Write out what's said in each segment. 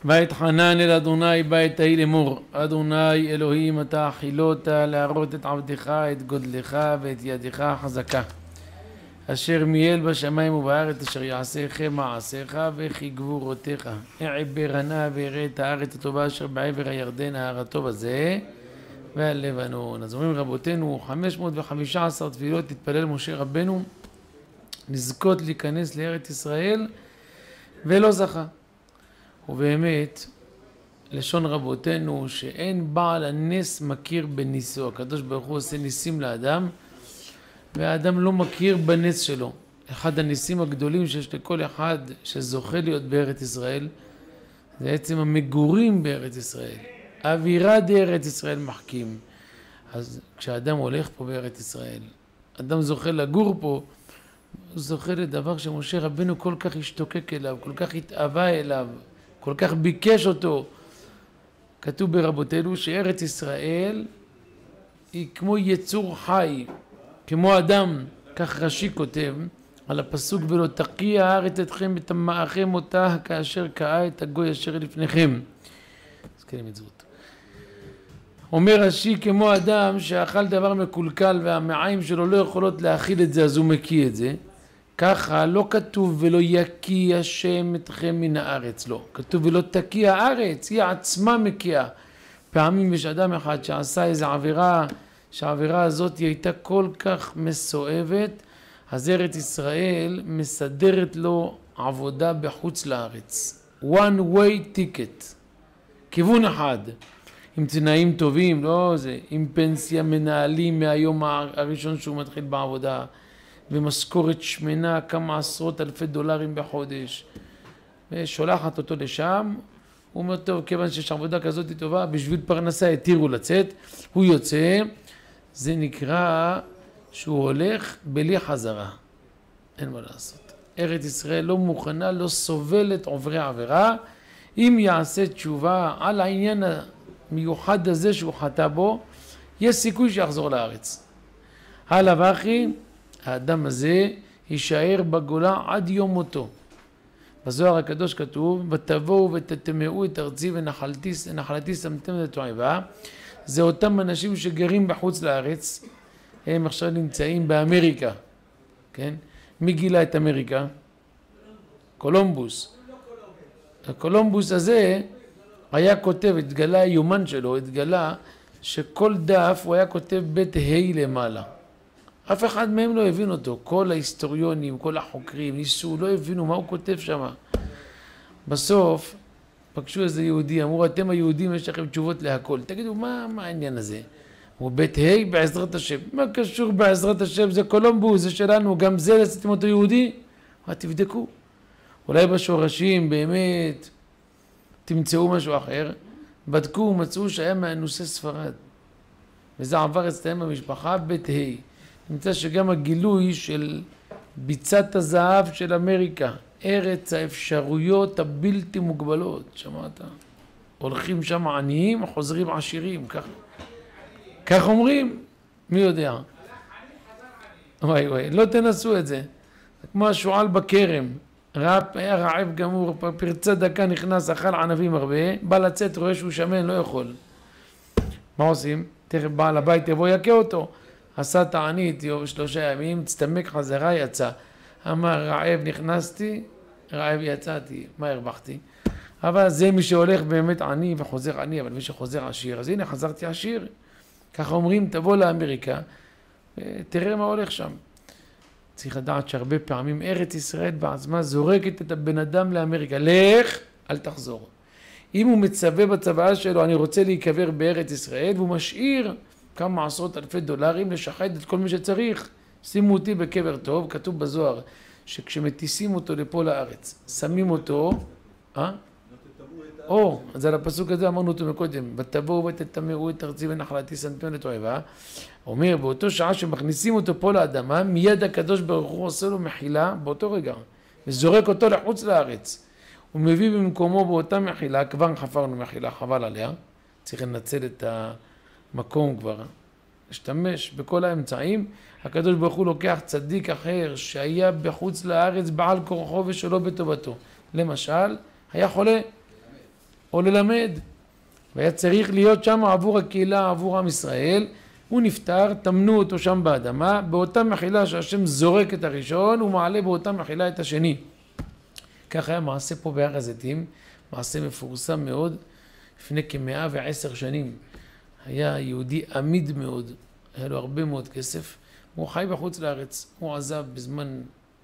ויתחנן אל אדוני בעת ההיא לאמור, אדוני אלוהים אתה חילות להראות את עבדך, את גודלך ואת ידך החזקה, אשר מיאל בשמיים ובארץ, אשר יעשיכם מעשיך וכי גבורותיך. אעבר ענה ואראה את הארץ הטובה אשר בעבר הירדן, ההר הטוב הזה והלבנון. אז אומרים רבותינו, 515 תפילות התפלל משה רבנו לזכות להיכנס לארץ ישראל ולא זכה. ובאמת לשון רבותינו שאין בעל הנס מכיר בניסו. הקדוש ברוך הוא עושה ניסים לאדם והאדם לא מכיר בנס שלו. אחד הניסים הגדולים שיש לכל אחד שזוכה להיות בארץ ישראל זה עצם המגורים בארץ ישראל. אווירה בארץ ישראל מחכים. אז כשאדם הולך פה בארץ ישראל, אדם זוכה לגור פה, הוא זוכה לדבר שמשה רבנו כל כך השתוקק אליו, כל כך התאווה אליו, כל כך ביקש אותו. כתוב ברבותינו שארץ ישראל היא כמו יצור חי, כמו אדם, כך רש"י כותב על הפסוק ולא תקיע הארץ אתכם וטמאכם אותה כאשר קאה את הגוי אשר לפניכם. אז כן מצוות. אומר רש"י כמו אדם שאכל דבר מקולקל והמעיים שלו לא יכולות להכיל את זה אז הוא מקיא את זה. ככה לא כתוב ולא יקיא השם אתכם מן הארץ, לא. כתוב ולא תקיע הארץ, היא עצמה מקיאה. פעמים יש אדם אחד שעשה איזו עבירה, שהעבירה הזאת היא הייתה כל כך מסואבת, אז ארץ ישראל מסדרת לו עבודה בחוץ לארץ. one way ticket. כיוון אחד. עם תנאים טובים, לא זה, עם פנסיה מנהלים מהיום הראשון שהוא מתחיל בעבודה. ומשכורת שמנה כמה עשרות אלפי דולרים בחודש ושולחת אותו לשם. הוא אומר טוב, כיוון שיש עבודה כזאת טובה בשביל פרנסה התירו לצאת, הוא יוצא. זה נקרא שהוא הולך בלי חזרה, אין מה לעשות. ארץ ישראל לא מוכנה, לא סובלת עוברי עבירה. אם יעשה תשובה על העניין המיוחד הזה שהוא חטא בו, יש סיכוי שיחזור לארץ. הלאה ואחי, האדם הזה יישאר בגולה עד יום מותו. בזוהר הקדוש כתוב ותבואו ותטמאו את ארצי ונחלתי שמתם את תועבה. זה אותם אנשים שגרים בחוץ לארץ, הם עכשיו נמצאים באמריקה, כן? מי גילה את אמריקה? קולומבוס. הקולומבוס הזה היה כותב, התגלה היומן שלו, התגלה שכל דף הוא היה כותב בית ה' למעלה. אף אחד מהם לא הבין אותו, כל ההיסטוריונים, כל החוקרים, ניסו, לא הבינו מה הוא כותב שם. בסוף פגשו איזה יהודי, אמרו אתם היהודים יש לכם תשובות להכל, תגידו מה העניין הזה? הוא בית ה' בעזרת השם. מה קשור בעזרת השם? זה קולומבוס, זה שלנו, גם זה עשיתם אותו יהודי? מה תבדקו? אולי בשורשים באמת תמצאו משהו אחר. בדקו ומצאו שהיה מאנוסי ספרד וזה עבר אצלם במשפחה בית ה'. נמצא שגם הגילוי של ביצת הזהב של אמריקה, ארץ האפשרויות הבלתי מוגבלות, שמעת? הולכים שם עניים, חוזרים עשירים, כך אומרים, מי יודע? וואי, לא תנסו את זה. כמו השועל בכרם, היה רעב גמור, פרצה דקה נכנס, אכל ענבים הרבה, בא לצאת, רואה שהוא שמן, לא יכול. מה עושים? תכף בעל הבית יבוא יקה אותו. עשה תענית, 3 ימים, צטמק חזרה, יצא. אמר רעב נכנסתי, רעב יצאתי, מה הרווחתי? אבל זה מי שהולך באמת עני וחוזר עני, אבל מי שחוזר עשיר, אז הנה חזרתי עשיר. ככה אומרים, תבוא לאמריקה, תראה מה הולך שם. צריך לדעת שהרבה פעמים ארץ ישראל בעצמה זורקת את הבן אדם לאמריקה. לך, אל תחזור. אם הוא מצווה בצוואה שלו, אני רוצה להיקבר בארץ ישראל, והוא משאיר כמה עשרות אלפי דולרים לשחד את כל מי שצריך. שימו אותי בקבר טוב, כתוב בזוהר, שכשמטיסים אותו לפה לארץ, שמים אותו, אז על הפסוק הזה אמרנו אותו מקודם, ותבואו ותטמאו את ארצי ונחלתי שמתם לתועבה. אומר, באותו שעה שמכניסים אותו פה לאדמה, מיד הקדוש ברוך הוא עושה לו מחילה באותו רגע, וזורק אותו לחוץ לארץ. הוא מביא במקומו באותה מחילה, כבר חפרנו מחילה, חבל עליה, צריך לנצל את המקום כבר, להשתמש בכל האמצעים. הקדוש ברוך הוא לוקח צדיק אחר שהיה בחוץ לארץ בעל כורחו ושלא בטובתו. למשל, היה חולה, או ללמד. והיה צריך להיות שם עבור הקהילה, עבור עם ישראל. הוא נפטר, תמנו אותו שם באדמה, באותה מחילה שהשם זורק את הראשון, הוא מעלה באותה מחילה את השני. כך היה מעשה פה בהר הזיתים, מעשה מפורסם מאוד, לפני כ110 שנים. היה יהודי עמיד מאוד, היה לו הרבה מאוד כסף, הוא חי בחוץ לארץ, הוא עזב בזמן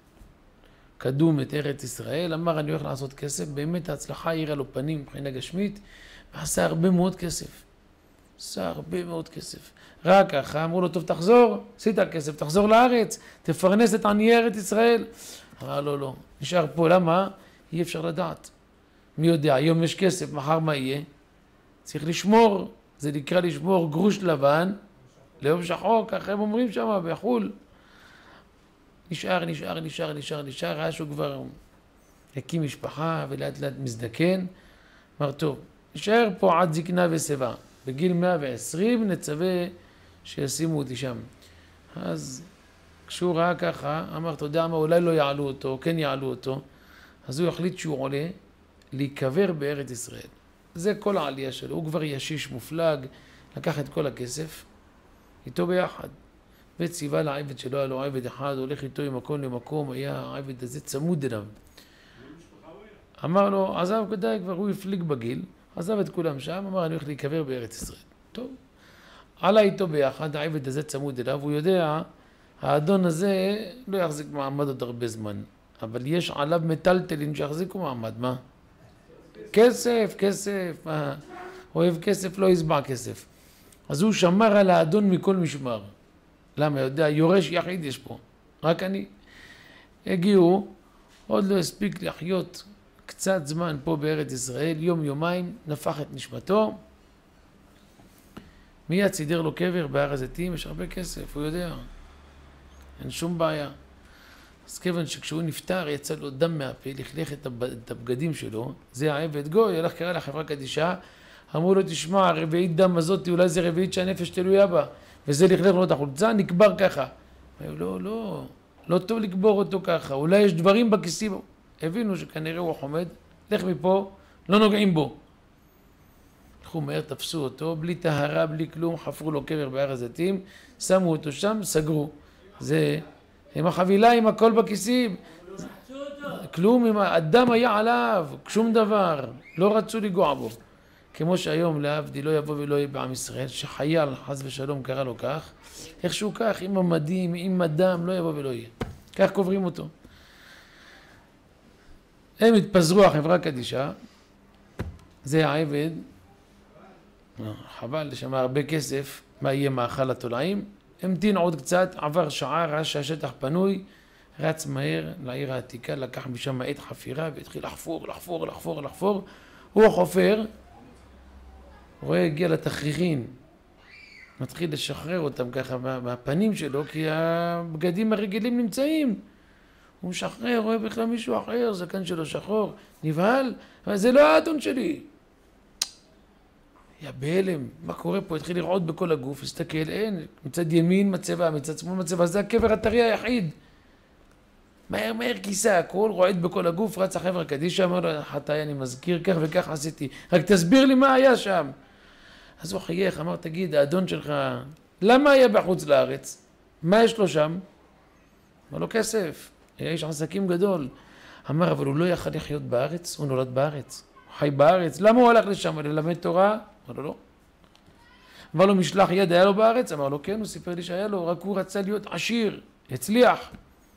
קדום את ארץ ישראל, אמר אני הולך לעשות כסף, באמת ההצלחה העירה לו פנים מבחינה גשמית, ועשה הרבה מאוד כסף. עשה הרבה מאוד כסף. רק ככה אמרו לו, טוב תחזור, עשית כסף, תחזור לארץ, תפרנס את עניי ארץ ישראל. אמר לו, לא, נשאר פה, למה? אי אפשר לדעת. מי יודע, היום יש כסף, מחר מה יהיה? צריך לשמור, זה נקרא לשמור גרוש לבן, ליום שחור, ככה הם אומרים שם, בחול. נשאר, ראה שהוא כבר הקים משפחה ולאט לאט מזדקן. אמר, טוב, נשאר פה עד זקנה ושיבה. בגיל 120 נצווה שישימו אותי שם. אז כשהוא ראה ככה, אמר, אתה יודע מה, אולי לא יעלו אותו, כן יעלו אותו. אז הוא החליט שהוא עולה להיקבר בארץ ישראל. זה כל העלייה שלו. הוא כבר ישיש מופלג, לקח את כל הכסף, איתו ביחד. וציווה לעבד שלו, היה לו עבד אחד, הולך איתו ממקום למקום, היה העבד הזה צמוד אליו. אמר לו, עזב כדאי, כבר הוא הפליג בגיל, עזב את כולם שם, אמר, אני הולך להיקבר בארץ ישראל. טוב. עלה איתו ביחד, העבד הזה צמוד אליו, הוא יודע, האדון הזה לא יחזיק מעמד עוד הרבה זמן, אבל יש עליו מטלטלים שיחזיקו מעמד, מה? כסף, מה? אוהב כסף, לא יסבע כסף. אז הוא שמר על האדון מכל משמר. למה? יודע, יורש יחיד יש פה, רק אני. הגיעו, עוד לא הספיק לחיות קצת זמן פה בארץ ישראל, יום יומיים, נפח את נשמתו. מיד סידר לו קבר בהר הזיתים, יש הרבה כסף, הוא יודע, אין שום בעיה. אז כיוון שכשהוא נפטר יצא לו דם מהפה, לכלך את הבגדים שלו, זה העבד גוי, הלך קרא לחברה קדישה, אמרו לו, תשמע, הרביעית דם הזאת, אולי זה רביעית שהנפש תלויה בה, וזה לכלך לו את החולצה, נקבר ככה. לא טוב לקבור אותו ככה, אולי יש דברים בכיסים. הבינו שכנראה הוא חומד, לך מפה, לא נוגעים בו. הלכו מהר, תפסו אותו, בלי טהרה, בלי כלום, חפרו לו קבר בהר הזיתים, שמו אותו שם, סגרו. זה עם החבילה, עם הכל בכיסים. כלום, הדם היה עליו, שום דבר, לא רצו לגוע בו. כמו שהיום להבדיל לא יבוא ולא יהיה בעם ישראל, שחייל חס ושלום קרא לו כך, איכשהו כך, עם המדים, עם הדם, לא יבוא ולא יהיה. כך קוברים אותו. הם התפזרו החברה קדישה, זה העבד, חבל, לשם הרבה כסף, מה יהיה מאכל התולעים, המתין עוד קצת, עבר שעה, ראה שהשטח פנוי, רץ מהר לעיר העתיקה, לקח משם עת חפירה והתחיל לחפור, הוא החופר, רואה הגיע לתכריכים, מתחיל לשחרר אותם ככה מהפנים שלו, כי הבגדים הרגילים נמצאים. הוא משחרר, רואה בכלל מישהו אחר, זקן שלו שחור, נבהל, אבל זה לא האדון שלי. יא בהלם, מה קורה פה? התחיל לרעוד בכל הגוף, הסתכל, אין, מצד ימין מצבה, מצד שמאל מצבה, זה הקבר הטרי היחיד. מהר כיסה, הכל רועד בכל הגוף, רץ החברה קדישה, אמר לו, חטאי, אני מזכיר, כך וכך עשיתי, רק תסביר לי מה היה שם. אז הוא חייך, אמר, תגיד, האדון שלך, למה היה בחוץ לארץ? מה יש לו שם? אמר לו, כסף, היה איש עסקים גדול. אמר, אבל הוא לא יכל לחיות בארץ, הוא נולד בארץ, הוא חי בארץ, למה הוא הלך לשם ללמד תורה? אמר לו, לא. אמר לו, משלח יד היה לו בארץ? אמר לו, כן, הוא סיפר לי שהיה לו, רק הוא רצה להיות עשיר, הצליח.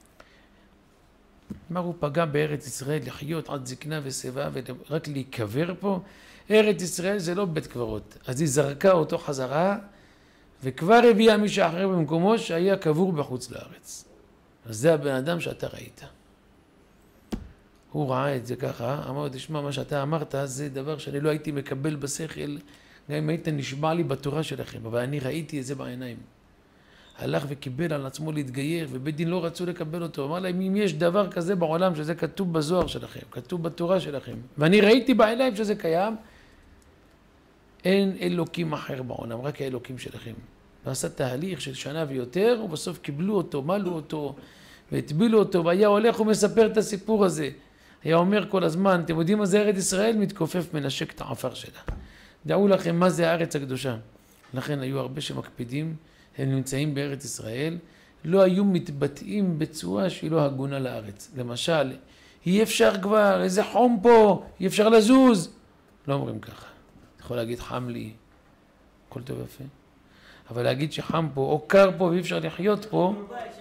אמר, הוא פגע בארץ ישראל לחיות עד זקנה ושיבה ורק להיקבר פה. ארץ ישראל זה לא בית קברות, אז היא זרקה אותו חזרה וכבר הביאה מישהו אחר במקומו שהיה קבור בחוץ לארץ. אז זה הבן אדם שאתה ראית. הוא ראה את זה ככה, אמר, תשמע, מה שאתה אמרת זה דבר שאני לא הייתי מקבל בשכל, גם אם היית נשבע לי בתורה שלכם, אבל אני ראיתי את זה בעיניים. הלך וקיבל על עצמו להתגייר, ובית דין לא רצו לקבל אותו. אמר להם, אם יש דבר כזה בעולם שזה כתוב בזוהר שלכם, כתוב בתורה שלכם, ואני ראיתי בעיניים שזה קיים, אין אלוקים אחר בעולם, רק האלוקים שלכם. ועשה תהליך של שנה ויותר, ובסוף קיבלו אותו, מלו אותו, והטבילו אותו, והיה הולך ומספר את הסיפור הזה. היה אומר כל הזמן, אתם יודעים מה זה ארץ ישראל? מתכופף מנשק את העפר שלה. דעו לכם מה זה הארץ הקדושה. לכן היו הרבה שמקפידים, הם נמצאים בארץ ישראל, לא היו מתבטאים בצורה שהיא לא הגונה לארץ. למשל, אי אפשר כבר, איזה חום פה, אי אפשר לזוז. לא אומרים ככה. אתה יכול להגיד חם לי, הכל טוב יפה. אבל להגיד שחם פה או קר פה ואי אפשר לחיות פה,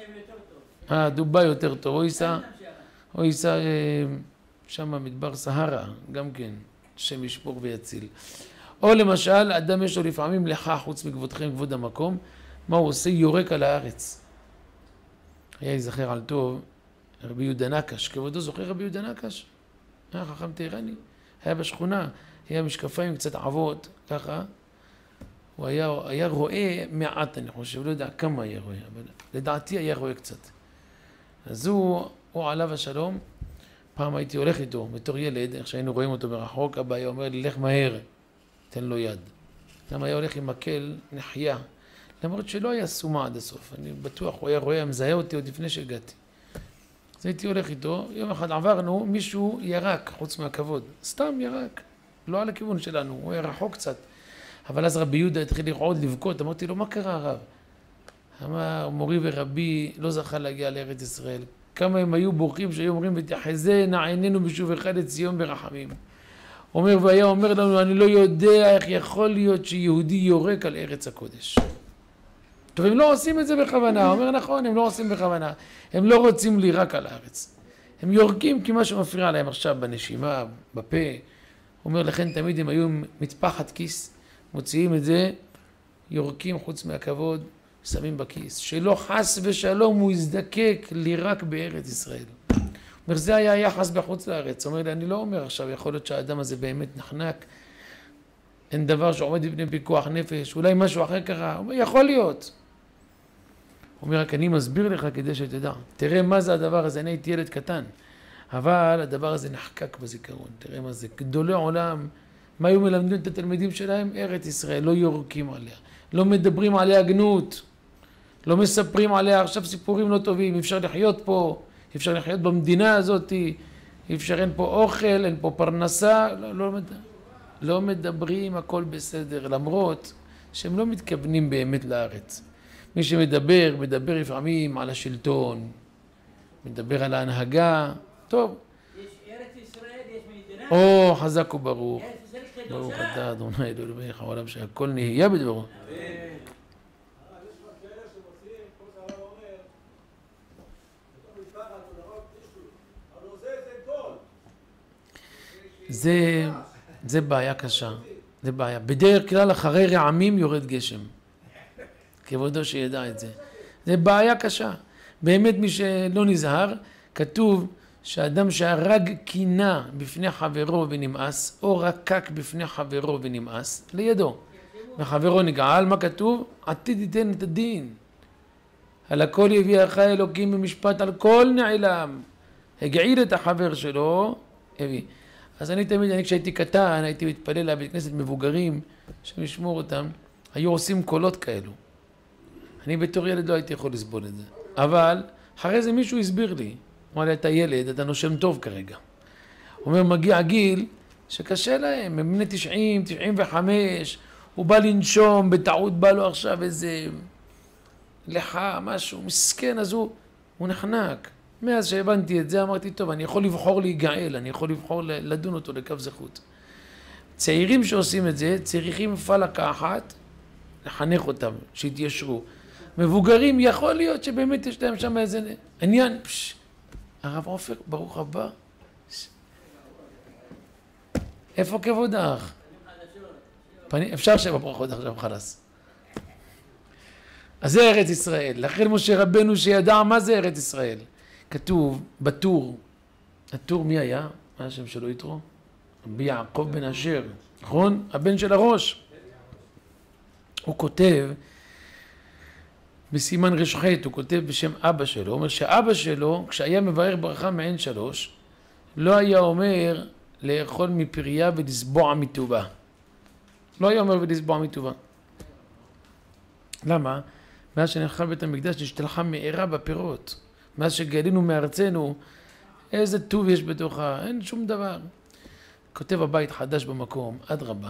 דובאי יותר טוב, או ייסע שם מדבר סהרה, גם כן, שם ישפור ויציל. או למשל, אדם יש לו לפעמים לך חוץ מכבודכם, כבוד המקום, מה הוא עושה? יורק על הארץ. היה יזכר על טוב, רבי יהודה נקש, כבודו זוכר רבי יהודה נקש? היה חכם תירני, היה בשכונה, היה משקפיים קצת עבות, ככה. הוא היה רואה מעט, אני חושב, לא יודע כמה היה רואה, אבל לדעתי היה רואה קצת. אז הוא עליו השלום, פעם הייתי הולך איתו בתור ילד, איך שהיינו רואים אותו מרחוק, אבא היה אומר לי, לך מהר, תן לו יד. למה היה הולך עם מקל נחיה, למרות שלא היה סומה עד הסוף, אני בטוח, הוא היה רואה, מזהה אותי עוד לפני שהגעתי. אז הייתי הולך איתו, יום אחד עברנו, מישהו ירק, חוץ מהכבוד, סתם ירק, לא על הכיוון שלנו, הוא היה רחוק קצת. אבל אז רבי יהודה התחיל לרעוד, לבכות, אמרתי לו, מה קרה הרב? אמר, מורי ורבי לא זכה להגיע לארץ ישראל. כמה הם היו בורחים שהיו אומרים, ותחזינה עינינו בשובך לציון ברחמים. אומר, והיה אומר לנו, אני לא יודע איך יכול להיות שיהודי יורק על ארץ הקודש. טוב, הם לא עושים את זה בכוונה. אומר, נכון, הם לא עושים בכוונה. הם לא רוצים לירק על הארץ. הם יורקים כי משהו מפריע להם עכשיו בנשימה, בפה. אומר, לכן תמיד הם היו מטפחת כיס, מוציאים את זה, יורקים חוץ מהכבוד, שמים בכיס. שלא חס ושלום הוא יזדקק לירק בארץ ישראל. אומר, זה היה היחס בחוץ לארץ. אומר לי, אני לא אומר עכשיו, יכול להיות שהאדם הזה באמת נחנק, אין דבר שעומד בפני פיקוח נפש, אולי משהו אחר קרה. אומר, יכול להיות. אומר, רק אני מסביר לך כדי שתדע. תראה מה זה הדבר הזה, אני הייתי ילד קטן. אבל הדבר הזה נחקק בזיכרון. תראה מה זה. גדולי עולם, מה היו מלמדים את התלמידים שלהם? ארץ ישראל, לא יורקים עליה. לא מדברים עליה גנות. לא מספרים עליה עכשיו סיפורים לא טובים. אפשר לחיות פה, אפשר לחיות במדינה הזאת, אפשר, אין פה אוכל, אין פה פרנסה. לא מדברים, הכל בסדר. למרות שהם לא מתכוונים באמת לארץ. מי שמדבר, מדבר לפעמים על השלטון, מדבר על ההנהגה. טוב. יש ארץ ישראל, יש מדינה. חזק וברוך. ברוך אתה אדוני אלוהינו מלך העולם שהכל נהיה בדברו. זה בעיה קשה. זה בעיה. בדרך כלל אחרי רעמים יורד גשם. כבודו שידע את זה. זה בעיה קשה. באמת מי שלא נזהר, כתוב שאדם שהרג קינה בפני חברו ונמאס, או רקק בפני חברו ונמאס, לידו. וחברו נגעל, מה כתוב? עתיד ייתן את הדין. על הכל יביאך אלוקים במשפט, על כל נעלם. הגעיל את החבר שלו, הביא. אז אני כשהייתי קטן, הייתי מתפלל לבית כנסת מבוגרים, שנשמור אותם, היו עושים קולות כאלו. אני בתור ילד לא הייתי יכול לסבול את זה. אבל אחרי זה מישהו הסביר לי, אמר לי, אתה ילד, אתה נושם טוב כרגע. הוא אומר, מגיע גיל שקשה להם, הם בני 90, 95, הוא בא לנשום, בטעות בא לו עכשיו איזה לך, משהו, מסכן, אז הוא נחנק. מאז שהבנתי את זה, אמרתי, טוב, אני יכול לבחור להיגאל, אני יכול לבחור לדון אותו לקו זכות. צעירים שעושים את זה, צריכים פלקה אחת, לחנך אותם, שיתיישרו. מבוגרים, יכול להיות שבאמת יש להם שם איזה עניין. הרב עופר, ברוך הבא. איפה כבודך? אפשר שבברכות עכשיו חלס. אז זה ארץ ישראל. לכן משה רבנו שידע מה זה ארץ ישראל. כתוב בטור. הטור מי היה? מה השם שלו יתרו? רבי יעקב בן אשר. נכון? הבן של הראש. הוא כותב בסימן רשחית, הוא כותב בשם אבא שלו, הוא אומר שאבא שלו, כשהיה מברך ברכה מעין 3, לא היה אומר לאכול מפריה ולסבוע מטובה. לא היה אומר ולסבוע מטובה. למה? מאז שנחל בית המקדש נשתלחה מארה בפירות. מאז שגלינו מארצנו, איזה טוב יש בתוכה, אין שום דבר. כותב הבית חדש במקום, אדרבה.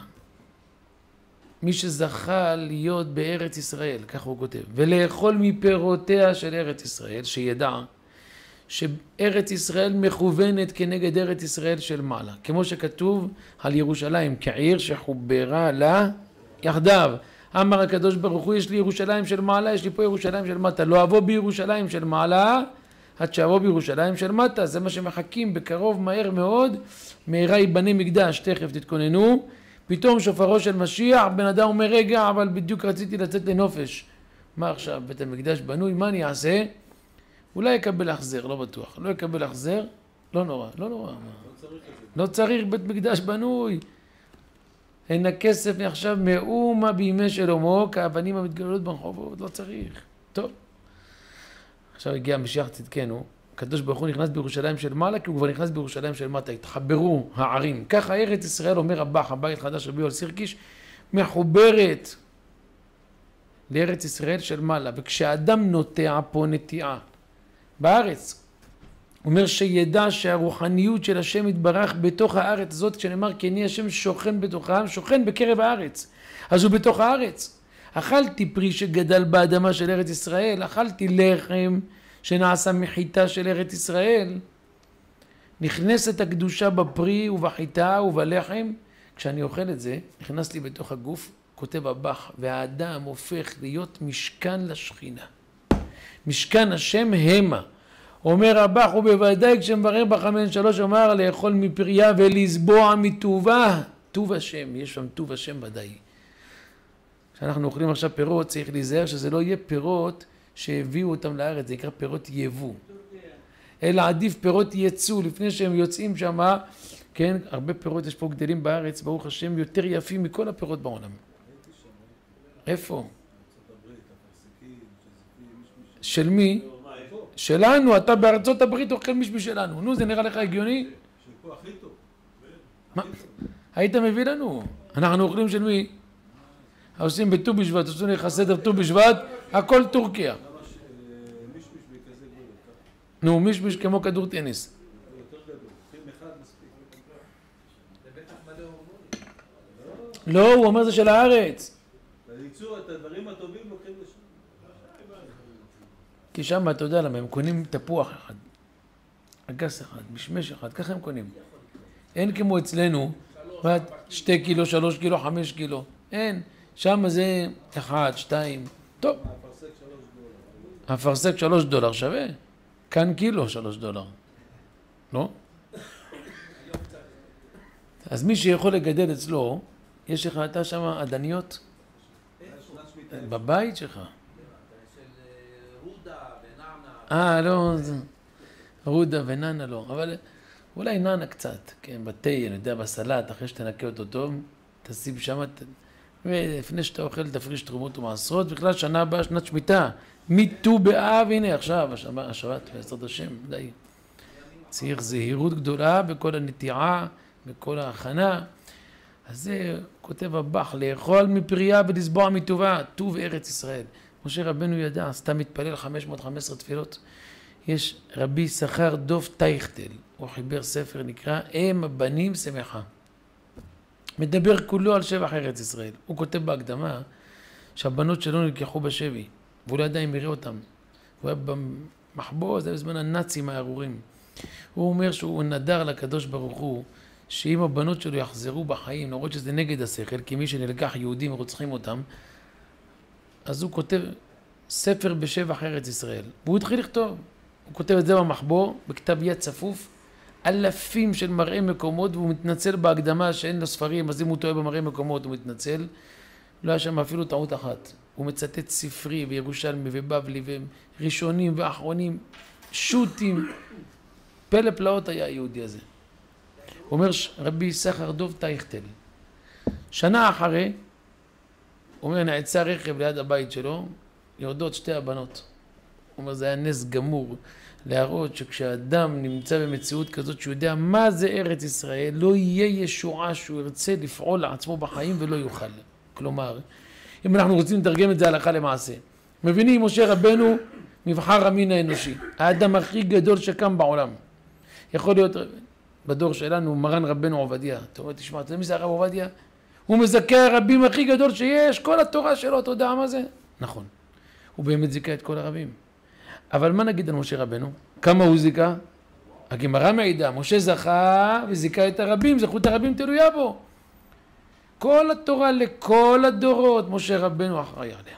מי שזכה להיות בארץ ישראל, כך הוא כותב, ולאכול מפירותיה של ארץ ישראל, שידע שארץ ישראל מכוונת כנגד ארץ ישראל של מעלה. כמו שכתוב על ירושלים, כעיר שחוברה לה יחדיו. אמר הקדוש ברוך הוא, יש לי ירושלים של מעלה, יש לי פה ירושלים של מטה. לא אבוא בירושלים של מעלה, עד שאבוא בירושלים של מטה. זה מה שמחכים בקרוב, מהר מאוד. מהרה ייבנה מקדש, תכף תתכוננו. פתאום שופרו של משיח, בן אדם אומר, רגע, אבל בדיוק רציתי לצאת לנופש. מה עכשיו, בית המקדש בנוי, מה אני אעשה? אולי יקבל החזר, לא בטוח. לא יקבל החזר, לא נורא, לא נורא. לא צריך בית מקדש בנוי. אין הכסף נחשב מאומה בימי שלמה, כאבנים המתגללות ברחובות, לא צריך. טוב. עכשיו הגיע משיח צדקנו, הקדוש ברוך הוא נכנס בירושלים של מעלה, כי הוא כבר נכנס בירושלים של מטה, התחברו הערים. ככה ארץ ישראל, אומר הבח, הבית חדש רבי יואל סירקיש, מחוברת לארץ ישראל של מעלה. וכשאדם נוטע פה נטיעה בארץ, הוא אומר שידע שהרוחניות של השם יתברך בתוך הארץ הזאת, כשנאמר כי אני השם שוכן בתוכם, שוכן בקרב הארץ, אז הוא בתוך הארץ. אכלתי פרי שגדל באדמה של ארץ ישראל, אכלתי לחם שנעשה מחיטה של ארץ ישראל. נכנסת הקדושה בפרי ובחיטה ובלחם. כשאני אוכל את זה, נכנס לי בתוך הגוף, כותב הבח, והאדם הופך להיות משכן לשכינה. משכן השם המה. אומר הבח, ובוודאי כשמברר בחמן שלוש, אמר לאכול מפריה ולסבוע מטובה. טוב השם, יש שם טוב השם ודאי. כשאנחנו אוכלים עכשיו פירות, צריך להיזהר שזה לא יהיה פירות שהביאו אותם לארץ, זה יקרא פירות יבוא. אלא עדיף פירות יצוא, לפני שהם יוצאים שם, כן, הרבה פירות יש פה גדלים בארץ, ברוך השם, יותר יפים מכל הפירות בעולם. איפה? של מי? שלנו, אתה בארצות הברית אוכל מישהו שלנו. נו, זה נראה לך הגיוני? שפה הכי טוב. מה? היית מביא לנו. אנחנו אוכלים של מי? עושים בט"ו בשבט, עושים לך סדר ט"ו בשבט, הכל טורקיה. מישמיש בכזה גודל. נו, מישמיש כמו כדור טניס. יותר גדול. אוכלים אחד מספיק. זה בטח מלא הורמונים. לא, הוא אומר זה של הארץ. ליצור את הדברים הטובים לוקחים לשם. כי שם אתה יודע למה, הם קונים תפוח אחד, אגס אחד, משמש אחד, ככה הם קונים. אין כמו אצלנו, 2 קילו, 3 קילו, 5 קילו. אין. שם זה 1, 2. טוב. הפרסק $3 שווה. כאן קילו $3. לא? אז מי שיכול לגדל אצלו, יש לך אתה שם עדניות? בבית שלך. לא, רודה וננה לא, אבל אולי ננה קצת, כן, בתה, אני יודע, בסלט, אחרי שתנקה אותו טוב, תשים שם, ולפני שאתה אוכל תפריש תרומות ומעשרות, בכלל שנה הבאה שנת שמיטה, מט"ו באב, הנה עכשיו, השבת, בעזרת השם, די. צריך זהירות גדולה בכל הנטיעה, בכל ההכנה, אז זה כותב הבח, לאכול מפריה ולסבוע מטובה, טוב ארץ ישראל. משה רבנו ידע, סתם מתפלל 515 תפילות. יש רבי שכר דוב טייכטל, הוא חיבר ספר נקרא אם הבנים שמחה. מדבר כולו על שבח ארץ ישראל. הוא כותב בהקדמה שהבנות שלו נלקחו בשבי, והוא לא ידע אם יראה אותם. הוא היה במחבוא, זה בזמן הנאצים הארורים. הוא אומר שהוא נדר לקדוש ברוך הוא, שאם הבנות שלו יחזרו בחיים, למרות שזה נגד השכל, כי מי שנלקח יהודים רוצחים אותם, אז הוא כותב ספר בשבח ארץ ישראל. והוא התחיל לכתוב. הוא כותב את זה במחבוא, בכתב יד צפוף, אלפים של מראי מקומות, והוא מתנצל בהקדמה שאין לו ספרים, אז אם הוא טועה במראי מקומות, הוא מתנצל. לא היה שם אפילו טעות אחת. הוא מצטט ספרי וירושלמי ובבלי וראשונים ואחרונים, שוטים. פלא פלאות היה היהודי הזה. הוא אומר רבי שכר דוב טייכטל. שנה אחרי, הוא אומר, נעצה רכב ליד הבית שלו, יורדות 2 הבנות. הוא אומר, זה היה נס גמור להראות שכשאדם נמצא במציאות כזאת שהוא יודע מה זה ארץ ישראל, לא יהיה ישועה שהוא ירצה לפעול לעצמו בחיים ולא יוכל. כלומר, אם אנחנו רוצים לתרגם את זה הלכה למעשה, מבינים, משה רבנו מבחר המין האנושי, האדם הכי גדול שקם בעולם. יכול להיות בדור שלנו מרן רבנו עובדיה. אתה אומר, תשמע, אתה יודע מי זה הרב עובדיה? הוא מזכה הרבים הכי גדול שיש, כל התורה שלו, אתה יודע מה זה? נכון. הוא באמת זיכה את כל הרבים. אבל מה נגיד על משה רבנו? כמה הוא זיכה? הגמרא מעידה, משה זכה וזיכה את הרבים, זכות הרבים תלויה בו. כל התורה לכל הדורות, משה רבנו אחראי עליה.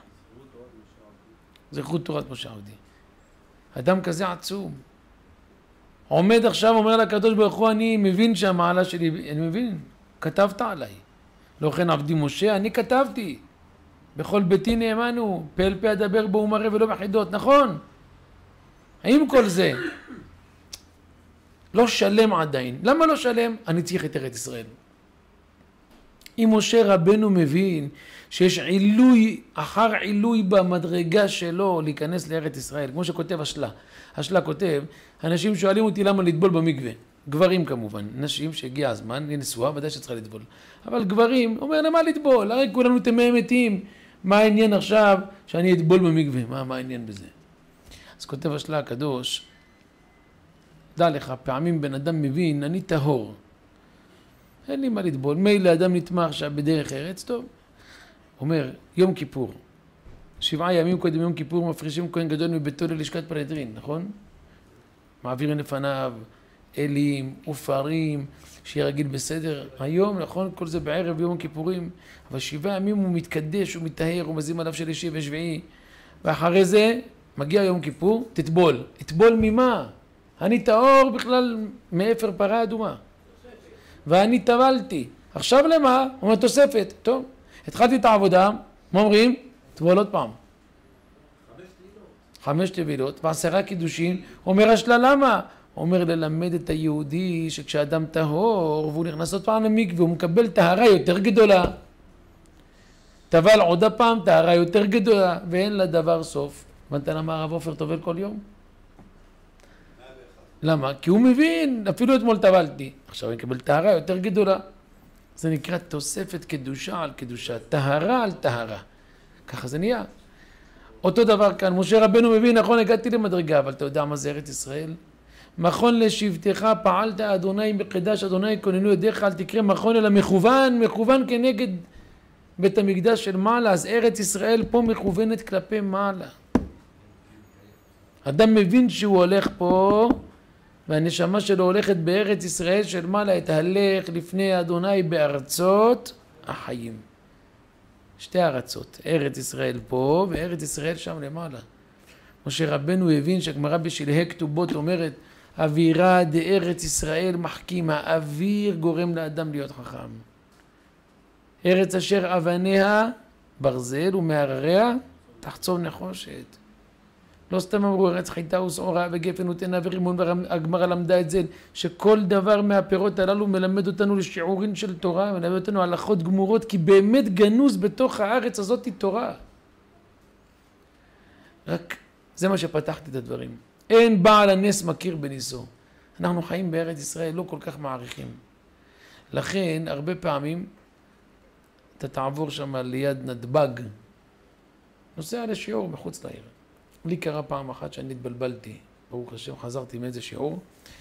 זכות תורת משה עבדי. אדם כזה עצום. עומד עכשיו, אומר לקדוש ברוך הוא, אני מבין שהמעלה שלי, אני מבין, כתבת עליי. לא כן עבדי משה, אני כתבתי. בכל ביתי נאמנו, פה אל פה אדבר בו ומראה ולא בחידות, נכון? האם כל זה לא שלם עדיין? למה לא שלם? אני צריך את ארץ ישראל. אם משה רבנו מבין שיש עילוי אחר עילוי במדרגה שלו להיכנס לארץ ישראל, כמו שכותב השלה. השלה כותב, אנשים שואלים אותי למה לטבול במקווה. גברים כמובן, נשים שהגיע הזמן, היא נשואה, ודאי שצריכה לטבול. אבל גברים, אומר למה לטבול? הרי כולנו תמי מתים. מה העניין עכשיו שאני אטבול במקווה? מה העניין בזה? אז כותב השלה הקדוש, דע לך, פעמים בן אדם מבין, אני טהור. אין לי מה לטבול. מילא אדם נטמע עכשיו בדרך ארץ, טוב. אומר, יום כיפור. 7 ימים קודם יום כיפור מפרישים כהן גדול מביתו ללשכת פרדרין, נכון? מעבירים לפניו אלים, עופרים, שיהיה רגיל בסדר. היום, נכון? כל זה בערב יום הכיפורים. אבל 7 ימים הוא מתקדש, הוא מטהר, הוא מזים עליו שלישי ושביעי. ואחרי זה מגיע יום כיפור, תטבול. תטבול ממה? אני טהור בכלל מאפר פרה אדומה. ואני טבלתי. עכשיו למה? הוא אומר תוספת. טוב, התחלתי את העבודה, מה אומרים? טבול עוד פעם. 5 טבילות ו10 קידושים. אומר השלה למה? אומר ללמד את היהודי שכשאדם טהור והוא נכנס עוד פעם למקווה הוא מקבל טהרה יותר גדולה. טבל עוד הפעם טהרה יותר גדולה ואין לה דבר סוף. הבנת למה הרב עופר טובל כל יום? למה? כי הוא מבין, אפילו אתמול טבלתי. עכשיו אני אקבל טהרה יותר גדולה. זה נקרא תוספת קדושה על קדושה, טהרה על טהרה. ככה זה נהיה. אותו דבר כאן, משה רבנו מבין, נכון, הגעתי למדרגה, אבל אתה יודע מה זה ארץ ישראל? מכון לשבטך פעלת אדוני בקדש אדוני כוננו ידיך, אל תקרא מכון אלא מכוון, מכוון כנגד בית המקדש של מעלה. אז ארץ ישראל פה מכוונת כלפי מעלה. אדם מבין שהוא הולך פה והנשמה שלו הולכת בארץ ישראל של מעלה, תהלך לפני אדוני בארצות החיים. 2 ארצות, ארץ ישראל פה וארץ ישראל שם למעלה. משה רבנו הבין שהגמרא בשלהי כתובות אומרת, אווירה דארץ ישראל מחכימה, האוויר גורם לאדם להיות חכם. ארץ אשר אבניה ברזל ומהרריה תחצוב נחושת. לא סתם אמרו ארץ חיטה ושעורה וגפן ותאנה ורימון, והגמרא למדה את זה, שכל דבר מהפירות הללו מלמד אותנו לשיעורים של תורה, מלמד אותנו הלכות גמורות, כי באמת גנוז בתוך הארץ הזאת היא תורה. רק זה מה שפתחתי את הדברים. אין בעל הנס מכיר בניסו. אנחנו חיים בארץ ישראל, לא כל כך מעריכים. לכן הרבה פעמים אתה תעבור שם ליד נתב"ג, נוסע לשיעור מחוץ לעיר. לי קרה פעם אחת שאני התבלבלתי, ברוך השם, חזרתי מאיזה שיעור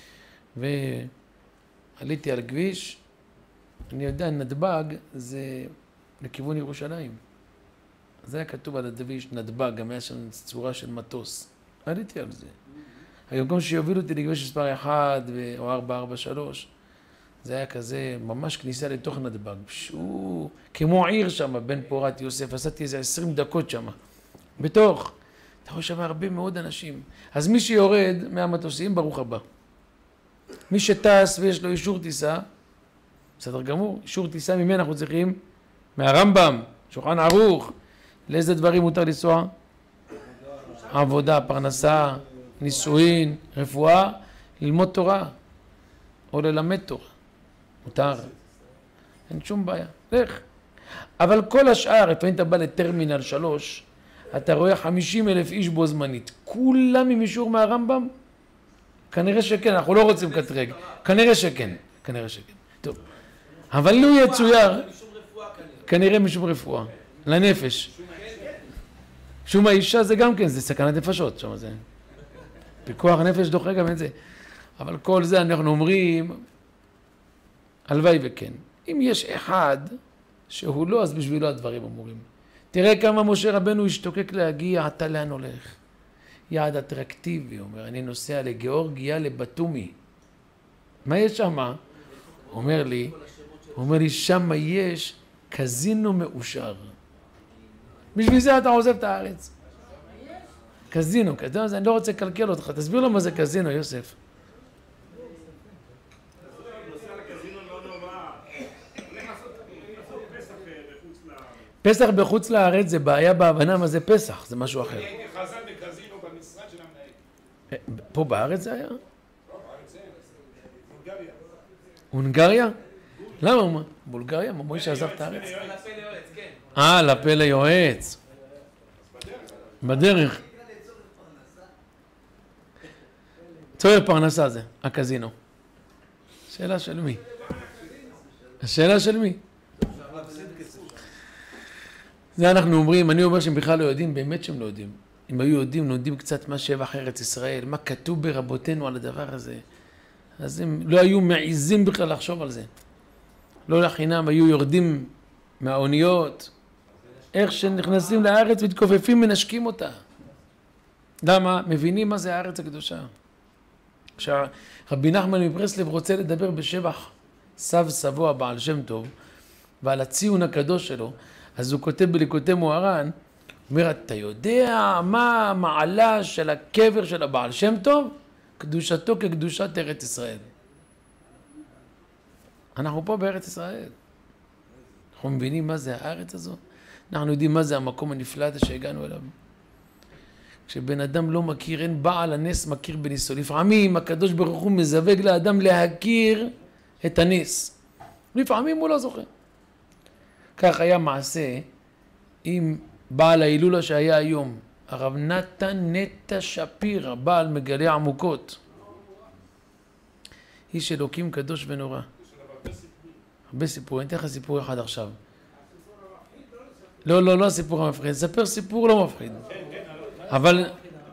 ועליתי על כביש. אני יודע, נתב"ג זה לכיוון ירושלים. זה היה כתוב על הכביש נתב"ג, גם היה שם צורה של מטוס. עליתי על זה. במקום שיובילו אותי לכביש מספר 1 או 443, זה היה כזה, ממש כניסה לתוך נתב"ג. כמו עיר שם, בן פורת יוסף, עשיתי איזה 20 דקות שם. בתוך. אתה רואה שם הרבה מאוד אנשים. אז מי שיורד מהמטוסים, ברוך הבא. מי שטס ויש לו אישור טיסה, בסדר גמור, אישור טיסה ממנו אנחנו צריכים, מהרמב"ם, שולחן ערוך, לאיזה דברים מותר לנסוע? עבודה, פרנסה, נישואין, רפואה, ללמוד תורה, או ללמד תורה. מותר. אין שום בעיה, לך. אבל כל השאר, לפעמים אתה בא לטרמינל 3, אתה רואה 50,000 איש בו זמנית. כולם עם אישור מהרמב"ם? כנראה שכן, אנחנו לא רוצים קטרג. כנראה שכן, כנראה שכן. טוב. אבל לו יצויר, כנראה משום רפואה, לנפש. שום האישה זה גם כן, זה סכנת נפשות, שם זה. פיקוח נפש דוחה גם את זה. אבל כל זה אנחנו אומרים, הלוואי וכן. אם יש אחד שהוא לא, אז בשבילו הדברים אמורים. תראה כמה משה רבנו השתוקק להגיע, אתה לאן הולך? יעד אטרקטיבי, אומר, אני נוסע לגיאורגיה, לבטומי. מה יש שם? אומר לי, שם יש קזינו מאושר. בשביל זה אתה עוזב את הארץ. קזינו, אני לא רוצה לקלקל אותך, תסביר לו מה זה קזינו, יוסף. פסח בחוץ לארץ זה בעיה בהבנה מה זה פסח, זה משהו אחר. הייתי חזן בקזינו במשרד של המנהל. פה בארץ זה היה? לא, בארץ זה בולגריה. הונגריה? למה? בולגריה? מה מוישה עזב את הארץ? לפה ליועץ, כן. לפה ליועץ. בדרך. צורך פרנסה זה, הקזינו. שאלה של מי? השאלה של מי? זה אנחנו אומרים, אני אומר שהם בכלל לא יודעים, באמת שהם לא יודעים. אם היו יודעים, לומדים קצת מה שבח ארץ ישראל, מה כתוב ברבותינו על הדבר הזה, אז הם לא היו מעיזים בכלל לחשוב על זה. לא לחינם, היו יורדים מהאוניות, איך שנכנסים לארץ מתכופפים, מנשקים אותה. למה? מבינים מה זה הארץ הקדושה. כשרבי נחמן מברסלב רוצה לדבר בשבח סב סבו הבעל שם טוב, ועל הציון הקדוש שלו, אז הוא כותב בליקוטי מוהר"ן, אומר, אתה יודע מה המעלה של הקבר של הבעל שם טוב? קדושתו כקדושת ארץ ישראל. אנחנו פה בארץ ישראל. אנחנו מבינים מה זה הארץ הזו? אנחנו יודעים מה זה המקום הנפלא הזה שהגענו אליו. כשבן אדם לא מכיר, אין בעל הנס מכיר בניסו. לפעמים הקדוש ברוך הוא מזווג לאדם להכיר את הנס. לפעמים הוא לא זוכר. כך היה מעשה עם בעל ההילולה שהיה היום, הרב נתן נטע שפירא, בעל מגלי עמוקות. איש אלוקים קדוש ונורא. הרבה סיפורים, אני אתן לך סיפור אחד עכשיו. לא הסיפור המפחיד, ספר סיפור לא מפחיד. אבל...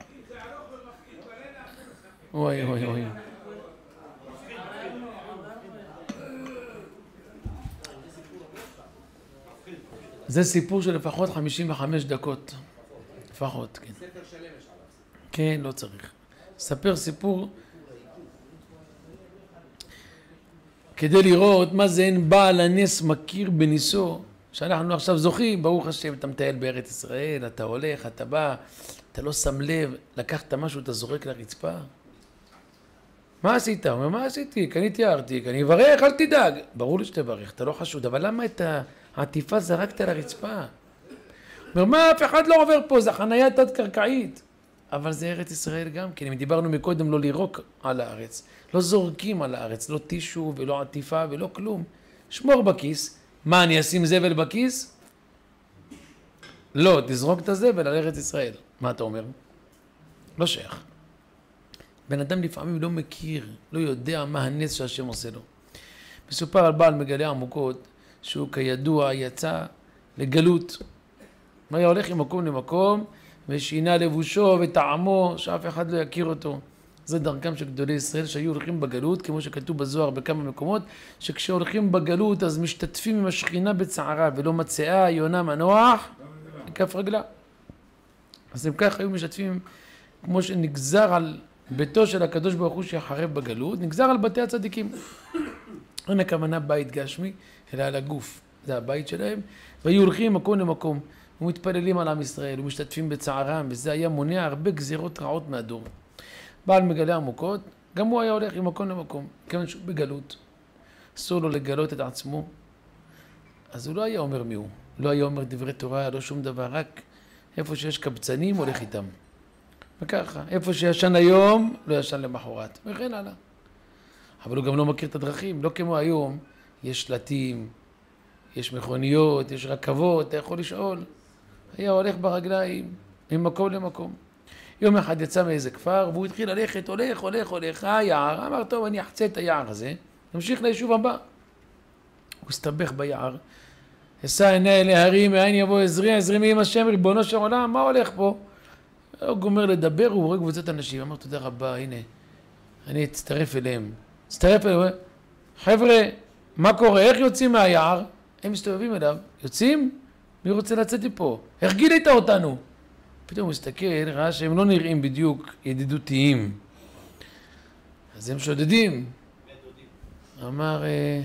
אוי. זה סיפור של לפחות 55 דקות. לפחות, כן. ספר שלם יש עליו. כן, לא צריך. ספר סיפור כדי לראות מה זה אין בעל הנס מכיר בניסו, שאנחנו עכשיו זוכים, ברוך השם, אתה מטייל בארץ ישראל, אתה הולך, אתה בא, אתה לא שם לב, לקחת משהו, אתה זורק לרצפה. מה עשית? הוא אומר, מה עשיתי? קניתי ארתיק, אני אברך, אל תדאג. ברור לי שתברך, אתה לא חשוד, אבל למה את העטיפה זרקת לרצפה? הוא אומר, מה, אף אחד לא עובר פה, זה חנייה תת-קרקעית. אבל זה ארץ ישראל גם כן, אם דיברנו מקודם לא לירוק על הארץ, לא זורקים על הארץ, לא טישו ולא עטיפה ולא כלום. שמור בכיס. מה, אני אשים זבל בכיס? לא, תזרוק את הזבל על ארץ ישראל. מה אתה אומר? לא שייך. בן אדם לפעמים לא מכיר, לא יודע מה הנס שהשם עושה לו. מסופר על בעל מגלי עמוקות, שהוא כידוע יצא לגלות. הוא היה הולך ממקום למקום, ושינה לבושו וטעמו, שאף אחד לא יכיר אותו. זה דרכם של גדולי ישראל שהיו הולכים בגלות, כמו שכתוב בזוהר בכמה מקומות, שכשהולכים בגלות אז משתתפים עם השכינה בצערה, ולא מצאה יונה מנוח, כף רגלה. אז הם כך היו משתתפים, כמו שנגזר על ביתו של הקדוש ברוך הוא שיחרב בגלות, נגזר על בתי הצדיקים. אין הכוונה בית גשמי, אלא על הגוף. זה הבית שלהם, והיו הולכים מקום למקום, ומתפללים על עם ישראל, ומשתתפים בצערם, וזה היה מונע הרבה גזירות רעות מהדור. בעל מגלי עמוקות, גם הוא היה הולך ממקום למקום, כיוון שהוא בגלות. אסור לו לגלות את עצמו, אז הוא לא היה אומר מי הוא. לא היה אומר דברי תורה, לא שום דבר, רק איפה שיש קבצנים הולך איתם. וככה, איפה שישן היום, לא ישן למחרת, וכן הלאה. אבל הוא גם לא מכיר את הדרכים, לא כמו היום, יש שלטים, יש מכוניות, יש רכבות, אתה יכול לשאול. היה הולך ברגליים, ממקום למקום. יום אחד יצא מאיזה כפר, והוא התחיל ללכת, הולך, היער, אמר, טוב, אני אחצה את היער הזה, נמשיך ליישוב הבא. הוא הסתבך ביער, עשה עיני להרים, מאין יבוא עזרי מעם השם, ריבונו של עולם, מה הולך פה? הוא גומר לדבר, הוא רואה קבוצת אנשים, אמר, תודה רבה, הנה, אני אצטרף אליהם. אצטרף אליהם. חבר'ה, מה קורה? איך יוצאים מהיער? הם מסתובבים אליו. יוצאים? מי רוצה לצאת מפה? איך גילית אותנו? פתאום הוא מסתכל, ראה שהם לא נראים בדיוק ידידותיים. אז הם שודדים. אמר,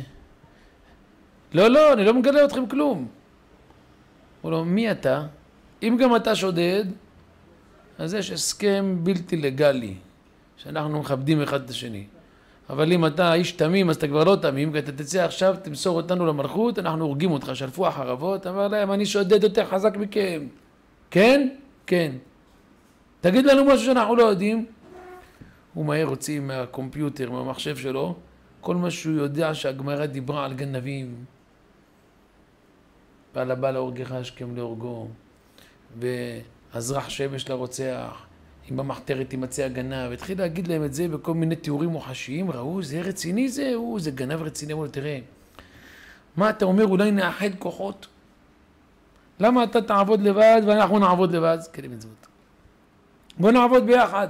לא, אני לא מגלה אתכם כלום. הוא לא, מי אתה? אם גם אתה שודד, אז יש הסכם בלתי לגלי, שאנחנו מכבדים אחד את השני. אבל אם אתה איש תמים, אז אתה כבר לא תמים, כי אתה תצא עכשיו, תמסור אותנו למלכות, אנחנו הורגים אותך, שלפו החרבות. אמר להם, אני שודד יותר חזק מכם. כן? כן. תגיד לנו משהו שאנחנו לא יודעים. הוא מהר הוציא מהקומפיוטר, מהמחשב שלו, כל מה שהוא יודע שהגמרא דיברה על גנבים. בעל הבא להורגך השכם להורגו, והזרח שמש לרוצח, אם במחתרת תימצא הגנב. התחיל להגיד להם את זה בכל מיני תיאורים מוחשיים. ראו, זה רציני זה גנב רציני. אמרו לו, תראה, מה אתה אומר? אולי נאחד כוחות? למה אתה תעבוד לבד ואנחנו נעבוד לבד? כאלה מצוות. בוא נעבוד ביחד.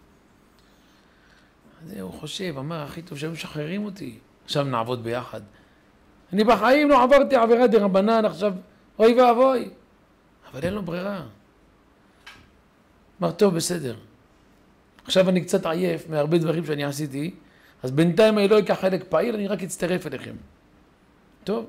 אז הוא חושב, אמר, הכי טוב שהם משחררים אותי, עכשיו נעבוד ביחד. אני בחיים לא עברתי עבירה דרבנן, עכשיו אוי ואבוי. אבל אין לו ברירה. אמר, טוב, בסדר. עכשיו אני קצת עייף מהרבה דברים שאני עשיתי, אז בינתיים אני לא אקח חלק פעיל, אני רק אצטרף אליכם. טוב.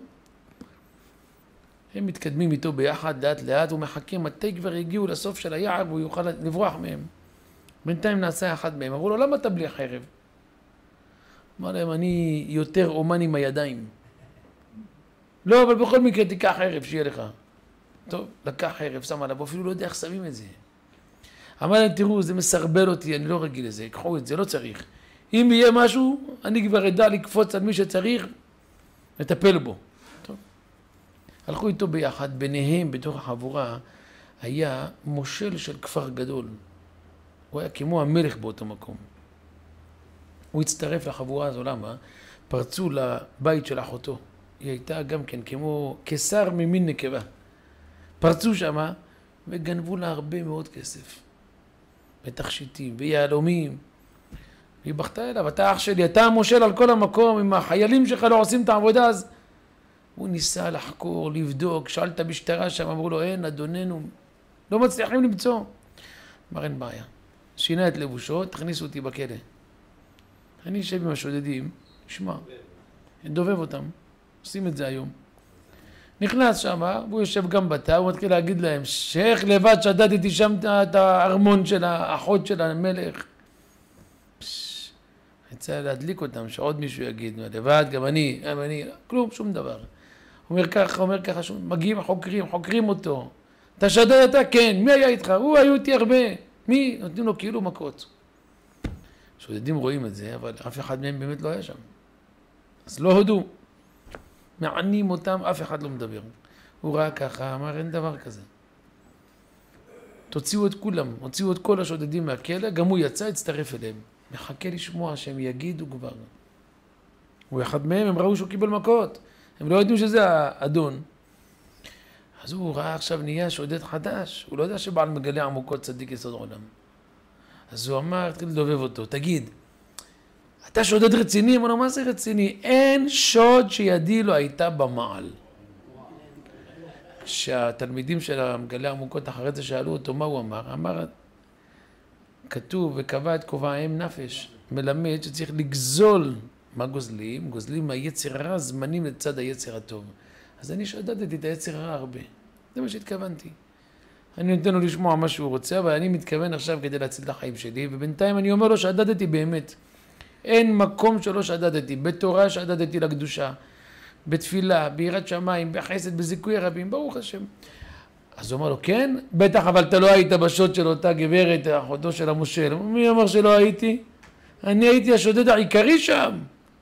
הם מתקדמים איתו ביחד, לאט לאט, ומחכים מתי כבר הגיעו לסוף של היער, והוא יוכל לברוח מהם. בינתיים נעשה אחד מהם. אמרו לו, למה אתה בלי חרב? אמר להם, אני יותר אומן עם הידיים. לא, אבל בכל מקרה תיקח חרב, שיהיה לך. טוב, לקח חרב, שם עליו, אפילו לא יודע איך שמים את זה. אמר להם, תראו, זה מסרבל אותי, אני לא רגיל לזה, קחו את זה, לא צריך. אם יהיה משהו, אני כבר אדע לקפוץ על מי שצריך, לטפל בו. טוב. הלכו איתו ביחד, ביניהם, בתוך החבורה, היה מושל של כפר גדול. הוא היה כמו המלך באותו מקום. הוא הצטרף לחבורה הזו, למה? פרצו לבית של אחותו. היא הייתה גם כן כמו קיסר ממין נקבה. פרצו שמה וגנבו לה הרבה מאוד כסף. ותכשיטים ויהלומים. והיא בכתה אליו, אתה אח שלי, אתה המושל על כל המקום, אם החיילים שלך לא עושים את העבודה, אז הוא ניסה לחקור, לבדוק, שאל את המשטרה שם, אמרו לו, אין, אדוננו, לא מצליחים למצוא. אמר, אין בעיה. שינה את לבושו, תכניסו אותי בכלא. אני אשב עם השודדים, שמע, דובב אותם, עושים את זה היום. נכנס שם, והוא יושב גם בתא, הוא מתחיל להגיד להם, שאיך לבד שדדתי שם את הארמון של האחות של המלך. יצא להדליק אותם, שעוד מישהו יגיד, לבד, גם אני, כלום, שום דבר. הוא אומר ככה, מגיעים חוקרים אותו. אתה שדדת? כן. מי היה איתך? הוא היו איתי הרבה. מי? נותנים לו כאילו מכות. שודדים רואים את זה, אבל אף אחד מהם באמת לא היה שם. אז לא הודו. מענים אותם, אף אחד לא מדבר. הוא ראה ככה, אמר, אין דבר כזה. תוציאו את כולם, הוציאו את כל השודדים מהכלא, גם הוא יצא, הצטרף אליהם. מחכה לשמוע שהם יגידו כבר. הוא אחד מהם, הם ראו שהוא קיבל מכות. הם לא יודעים שזה האדון. אז הוא ראה עכשיו נהיה שודד חדש. הוא לא יודע שבעל מגלה עמוקות צדיק יסוד עולם. אז הוא אמר, התחיל לדובב אותו, תגיד, אתה שודד רציני? אמר לו, מה זה רציני? אין שוד שידי לא הייתה במעל. כשהתלמידים של המגלה עמוקות אחרי זה שאלו אותו, מה הוא אמר? אמר, כתוב וקבע את כובעיהם נפש, מלמד שצריך לגזול. מה גוזלים? גוזלים מהיצר הרע זמנים לצד היצר הטוב. אז אני שדדתי את היצר הרע הרבה. זה מה שהתכוונתי. אני נותן לו לשמוע מה שהוא רוצה, אבל אני מתכוון עכשיו כדי להציל את החיים שלי, ובינתיים אני אומר לו שדדתי באמת. אין מקום שלא שדדתי. בתורה שדדתי לקדושה, בתפילה, ביראת שמיים, בחסד, בזיכוי רבים, ברוך השם. אז הוא אומר לו, כן? בטח, אבל אתה לא היית בשוד של אותה גברת, אחותו של המושל. מי אמר שלא הייתי? אני הייתי השודד העיקרי שם.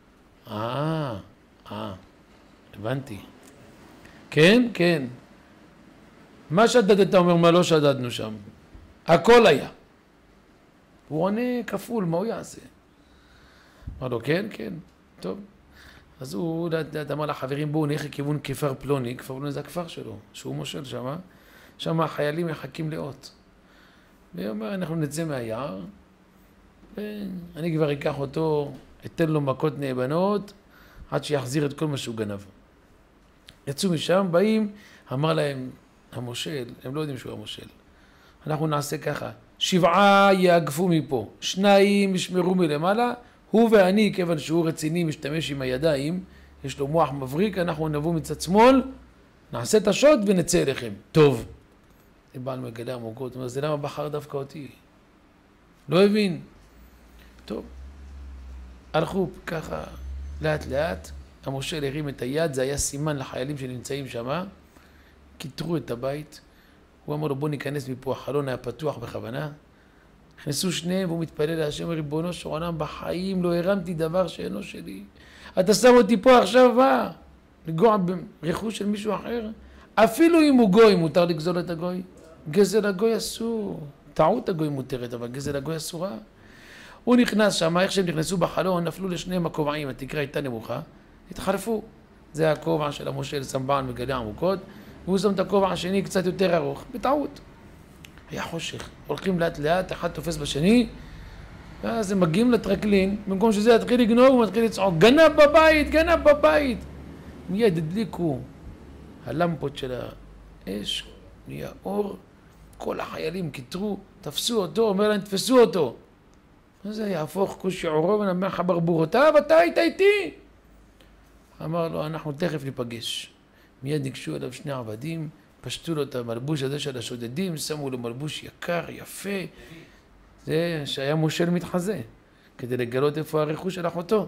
הבנתי. כן, כן. מה שדדת אומר, מה לא שדדנו שם? הכל היה. הוא עונה כפול, מה הוא יעשה? אמר לו, כן, כן, טוב. אז הוא אמר לחברים, בואו נלך לכיוון כפר פלוני, כפר פלוני זה הכפר שלו, שהוא מושל שם, שם החיילים מחכים לאות. והוא אומר, אנחנו נצא מהיער, ואני כבר אקח אותו, אתן לו מכות נאבנות, עד שיחזיר את כל מה שהוא גנב. יצאו משם, באים, אמר להם, המושל, הם לא יודעים שהוא המושל. אנחנו נעשה ככה, 7 יאגפו מפה, 2 ישמרו מלמעלה, הוא ואני, כיוון שהוא רציני, משתמש עם הידיים, יש לו מוח מבריק, אנחנו נבוא מצד שמאל, נעשה את השוט ונצא אליכם. טוב. זה בעל מגלה עמוקות, אומר, זה למה בחר דווקא אותי? לא הבין. טוב. הלכו ככה, לאט לאט, המושל הרים את היד, זה היה סימן לחיילים שנמצאים שם, כיתרו את הבית, הוא אמר לו בוא ניכנס מפה, החלון היה פתוח בכוונה, נכנסו שניהם והוא מתפלל להשם, ריבונו של עולם, בחיים לא הרמתי דבר שאינו שלי, אתה שם אותי פה עכשיו, מה? לגוע ברכוש של מישהו אחר? אפילו אם הוא גוי, מותר לגזול את הגוי? גזל הגוי אסור, טעות הגוי מותרת, אבל גזל הגוי אסורה. הוא נכנס שם, איך שהם נכנסו בחלון, נפלו לשניהם הכובעים, התקרה הייתה נמוכה, התחלפו. זה הכובע של המושל סמבן מגלה עמוקות, והוא שם את הכובע השני קצת יותר ארוך, בטעות. היה חושך, הולכים לאט לאט, אחד תופס בשני, ואז הם מגיעים לטרקלין, במקום שזה יתחיל לגנוב, הוא מתחיל לצעוק, גנב בבית, גנב בבית. מיד הדליקו הלמפות של האש, נהיה אור, כל החיילים כיתרו, תפסו אותו, אומר להם, תפסו אותו. זה יהפוך כוש שעורו ונמח ברבורותיו, אתה היית איתי. אמר לו, אנחנו תכף ניפגש. מיד ניגשו אליו 2 עבדים, פשטו לו את המלבוש הזה של השודדים, שמו לו מלבוש יקר, יפה. זה שהיה מושל מתחזה, כדי לגלות איפה הרכוש של אחותו.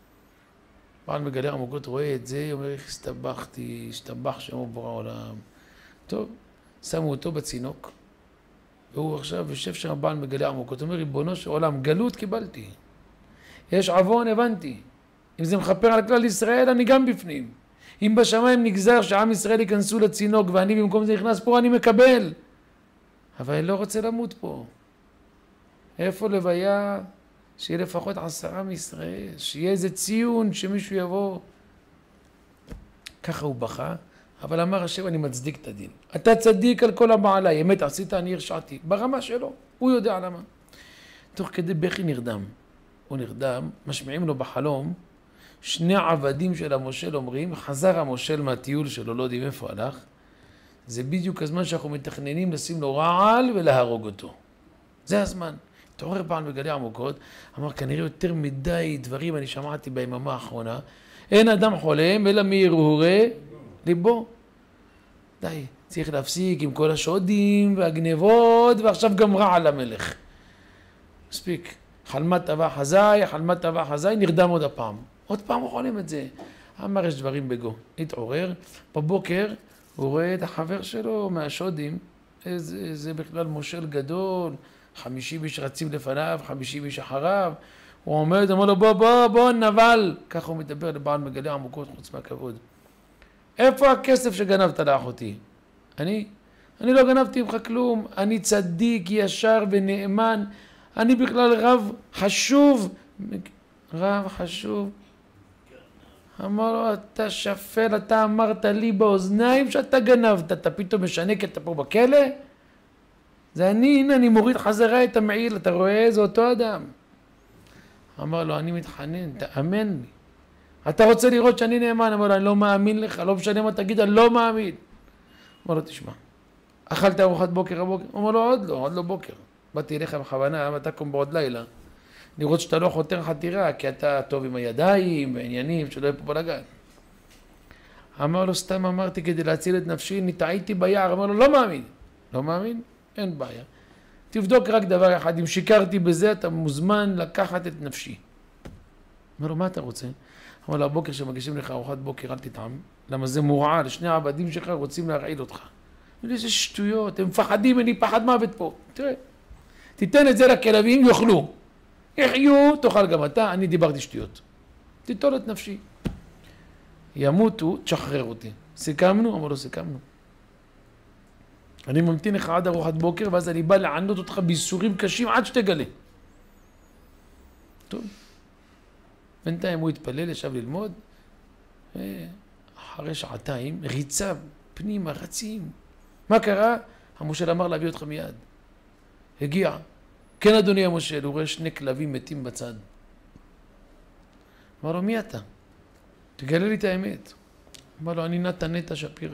בעל מגלה עמוקות רואה את זה, אומר, איך הסתבכתי, הסתבך שמו בורא עולם. טוב, שמו אותו בצינוק, והוא עכשיו יושב שם בעל מגלה עמוקות, אומר, ריבונו של עולם, גלות קיבלתי. יש עוון, הבנתי. אם זה מחפר על כלל ישראל, אני גם בפנים. אם בשמיים נגזר שעם ישראל ייכנסו לצינוק, ואני במקום זה נכנס פה, אני מקבל. אבל אני לא רוצה למות פה. איפה לוויה שיהיה לפחות 10 מישראל, שיהיה איזה ציון שמישהו יבוא. ככה הוא בכה, אבל אמר השם, אני מצדיק את הדין. אתה צדיק על כל המעלה, אמת עשית, אני הרשעתי. ברמה שלו, הוא יודע למה. תוך כדי בכי נרדם. הוא נרדם, משמיעים לו בחלום, 2 עבדים של המושל אומרים, חזר המושל מהטיול שלו, לא יודעים איפה הלך, זה בדיוק הזמן שאנחנו מתכננים לשים לו רעל ולהרוג אותו. זה הזמן. תעורר פעם מגלה עמוקות, אמר, כנראה יותר מדי דברים אני שמעתי ביממה האחרונה, אין אדם חולם אלא מהרהורי ליבו. די, צריך להפסיק עם כל השודים והגנבות, ועכשיו גם רעל למלך. מספיק. חלמת טבע חזאי, חלמת טבע חזאי, נרדם עוד הפעם. עוד פעם הוא חולם את זה. אמר, יש דברים בגו. התעורר, בבוקר הוא רואה את החבר שלו מהשודים, זה בכלל מושל גדול, 50 איש רצים לפניו, 50 איש אחריו, הוא עומד, אומר לו בוא נבל, ככה הוא מדבר לבעל מגלה עמוקות חוץ מהכבוד. איפה הכסף שגנבת לאחותי? אני לא גנבתי ממך כלום, אני צדיק, ישר ונאמן, אני בכלל רב חשוב. אמר לו, אתה שפל, אתה אמרת לי באוזניים שאתה גנבת, אתה פתאום משנה כי אתה פה בכלא? זה הנה אני מוריד חזרה את המעיל, אתה רואה? זה אותו אדם. אמר לו, אני מתחנן, תאמן לי. אתה רוצה לראות שאני נאמן? אמר לו, אני לא מאמין לך, לא משנה מה תגיד, אני לא מאמין. אמר לו, תשמע, אכלת ארוחת בוקר הבוקר? אמר לו, עוד לא בוקר. באתי אליך בכוונה, אתה קום בעוד לילה. לראות שאתה לא חותר חתירה, כי אתה טוב עם הידיים, בעניינים, שלא יהיה פה בלגן. אמר לו, סתם אמרתי כדי להציל את נפשי, נטעיתי ביער. אמר לו, לא מאמין. לא מאמין? אין בעיה. תבדוק רק דבר אחד, אם שיקרתי בזה, אתה מוזמן לקחת את נפשי. אמר לו, מה אתה רוצה? אמר לו, הבוקר שמגישים לך ארוחת בוקר, אל תטעם, למה זה מורעל, 2 העבדים שלך רוצים להרעיל אותך. איזה שטויות, הם מפחדים, אני פחד מוות פה. תראה, תיתן את זה לכלבים, יאכלו. יחיו, תאכל גם אתה, אני דיברתי שטויות. תיטול את נפשי. ימותו, תשחרר אותי. סיכמנו? אמר לו, סיכמנו. אני ממתין לך עד ארוחת בוקר, ואז אני בא לענות אותך בייסורים קשים עד שתגלה. טוב. בינתיים הוא התפלל, ישב ללמוד, אחרי 2 שעתיים, ריצה פנימה, רצים. מה קרה? המושל אמר להביא אותך מיד. הגיע. כן, אדוני המושל, הוא רואה 2 כלבים מתים בצד. אמר לו, מי אתה? תגלה לי את האמת. אמר לו, אני נתן שפירא.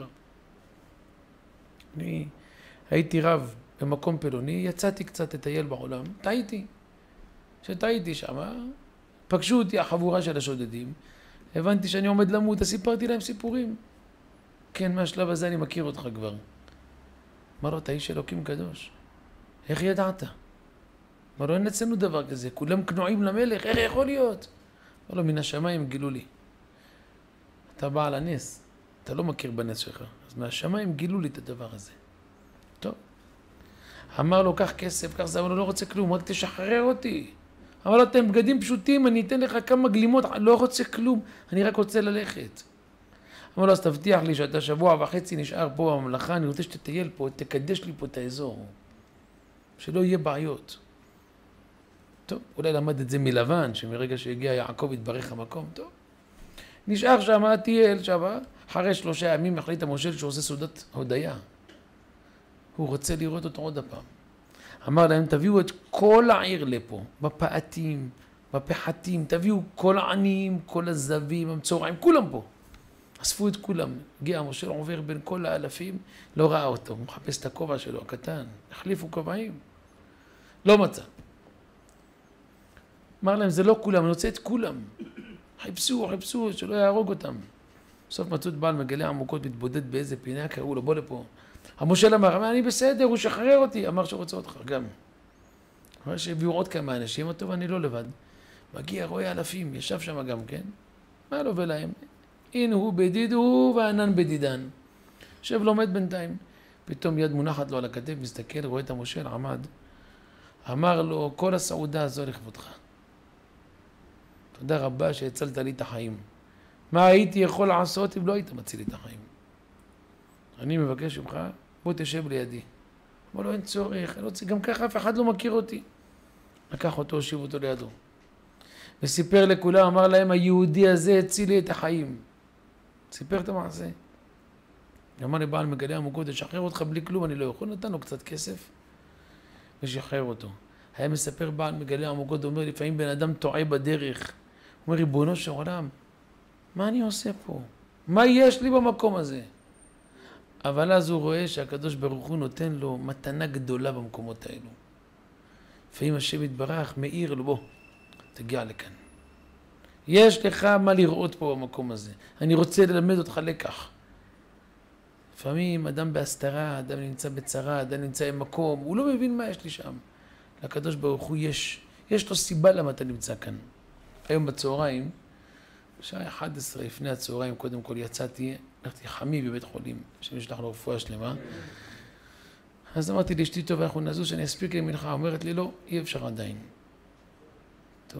אני הייתי רב במקום פלוני, יצאתי קצת לטייל בעולם, טעיתי. כשטעיתי שמה, פגשו אותי החבורה של השודדים, הבנתי שאני עומד למות, אז סיפרתי להם סיפורים. כן, מהשלב הזה אני מכיר אותך כבר. אמר לו, אתה איש אלוקים קדוש. איך ידעת? אמר לו, אין אצלנו דבר כזה, כולם כנועים למלך, איך יכול להיות? אמר לו, מן השמיים גילו לי. אתה בעל הנס, אתה לא מכיר בנס שלך, אז מהשמיים גילו לי את הדבר הזה. טוב. אמר לו, קח כסף, קח זה, אבל הוא לא רוצה כלום, רק תשחרר אותי. אמר לו, אתם בגדים פשוטים, אני אתן לך כמה גלימות, לא רוצה כלום, אני רק רוצה ללכת. אמר לו, אז תבטיח לי שאתה 1.5 שבוע נשאר פה בממלכה, אני רוצה שתטייל פה, תקדש לי פה את האזור, שלא יהיה בעיות. טוב, אולי למד את זה מלבן, שמרגע שהגיע יעקב התברך המקום, טוב. נשאר שם, טייל שם, אחרי 3 ימים החליט המושל שהוא עושה סעודת הודיה. הוא רוצה לראות אותו עוד הפעם. אמר להם, תביאו את כל העיר לפה, בפעתים, בפחתים, תביאו כל העניים, כל הזבים, המצורעים, כולם פה. אספו את כולם. הגיע המושל, עובר בין כל האלפים, לא ראה אותו, הוא מחפש את הכובע שלו, הקטן. החליפו כובעים. לא מצא. אמר להם, זה לא כולם, אני רוצה את כולם. חיפשו, שלא יהרוג אותם. בסוף מצאו את בעל מגלה עמוקות, מתבודד באיזה פינה, קראו לו, בוא לפה. המושל אמר, אני בסדר, הוא שחרר אותי. אמר שרוצה אותך, גם. אמר שהביאו עוד כמה אנשים, טוב, אני לא לבד. מגיע, רואה אלפים, ישב שם גם כן. מה לא ולהם? הנה הוא בדיד הוא וענן בדידן. יושב לומד בינתיים. פתאום יד מונחת לו על הכתף, מסתכל, רואה את המושל, עמד. אמר לו, כל הסעודה הזו לכבודך. תודה רבה שהצלת לי את החיים. מה הייתי יכול לעשות אם לא היית מציל לי את החיים? אני מבקש ממך, בוא תשב לידי. אמר לו, אין צורך, אני רוצה, גם ככה אף אחד לא מכיר אותי. לקח אותו, הושיב אותו לידו. וסיפר לכולם, אמר להם, היהודי הזה הציל לי את החיים. סיפר את המעשה. אמר לבעל מגלה עמוקות, לשחרר אותך בלי כלום, אני לא יכול, נתן לו קצת כסף ושחרר אותו. היה מספר בעל מגלה עמוקות, אומר, לפעמים בן אדם טועה בדרך. הוא אומר, ריבונו של עולם, מה אני עושה פה? מה יש לי במקום הזה? אבל אז הוא רואה שהקדוש ברוך הוא נותן לו מתנה גדולה במקומות האלו. לפעמים השם יתברך מאיר לו, בוא, תגיע לכאן. יש לך מה לראות פה במקום הזה. אני רוצה ללמד אותך לקח. לפעמים אדם בהסתרה, אדם נמצא בצרה, אדם נמצא במקום, הוא לא מבין מה יש לי שם. לקדוש ברוך הוא יש לו סיבה למה אתה נמצא כאן. היום בצהריים, בשעה 11 לפני הצהריים, קודם כל יצאתי, הלכתי חמי בבית חולים, שנשלח לו רפואה שלמה. אז אמרתי לאשתי, טוב, אנחנו נזוז שאני אספיק למנחה. אומרת לי, לא, אי אפשר עדיין. טוב.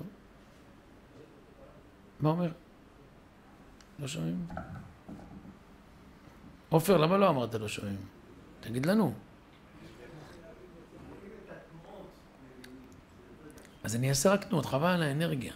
מה אומר? לא שומעים? עופר, למה לא אמרת לא שומעים? תגיד לנו. אז אני אעשה רק תנועות, חבל על האנרגיה.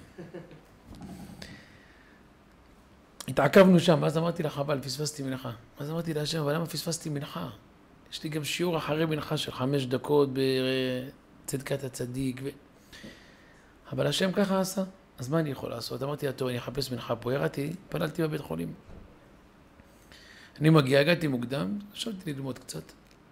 התעכבנו שם, אז אמרתי לה, חבל, פספסתי מנחה. אז אמרתי לה, השם, אבל למה פספסתי מנחה? יש לי גם שיעור אחרי מנחה של 5 דקות בצדקת הצדיק. אבל השם ככה עשה, אז מה אני יכול לעשות? אמרתי לה, טוב, אני אחפש מנחה פה, ירדתי, פנלתי בבית חולים. אני מגיע, הגעתי מוקדם, חשבתי ללמוד קצת.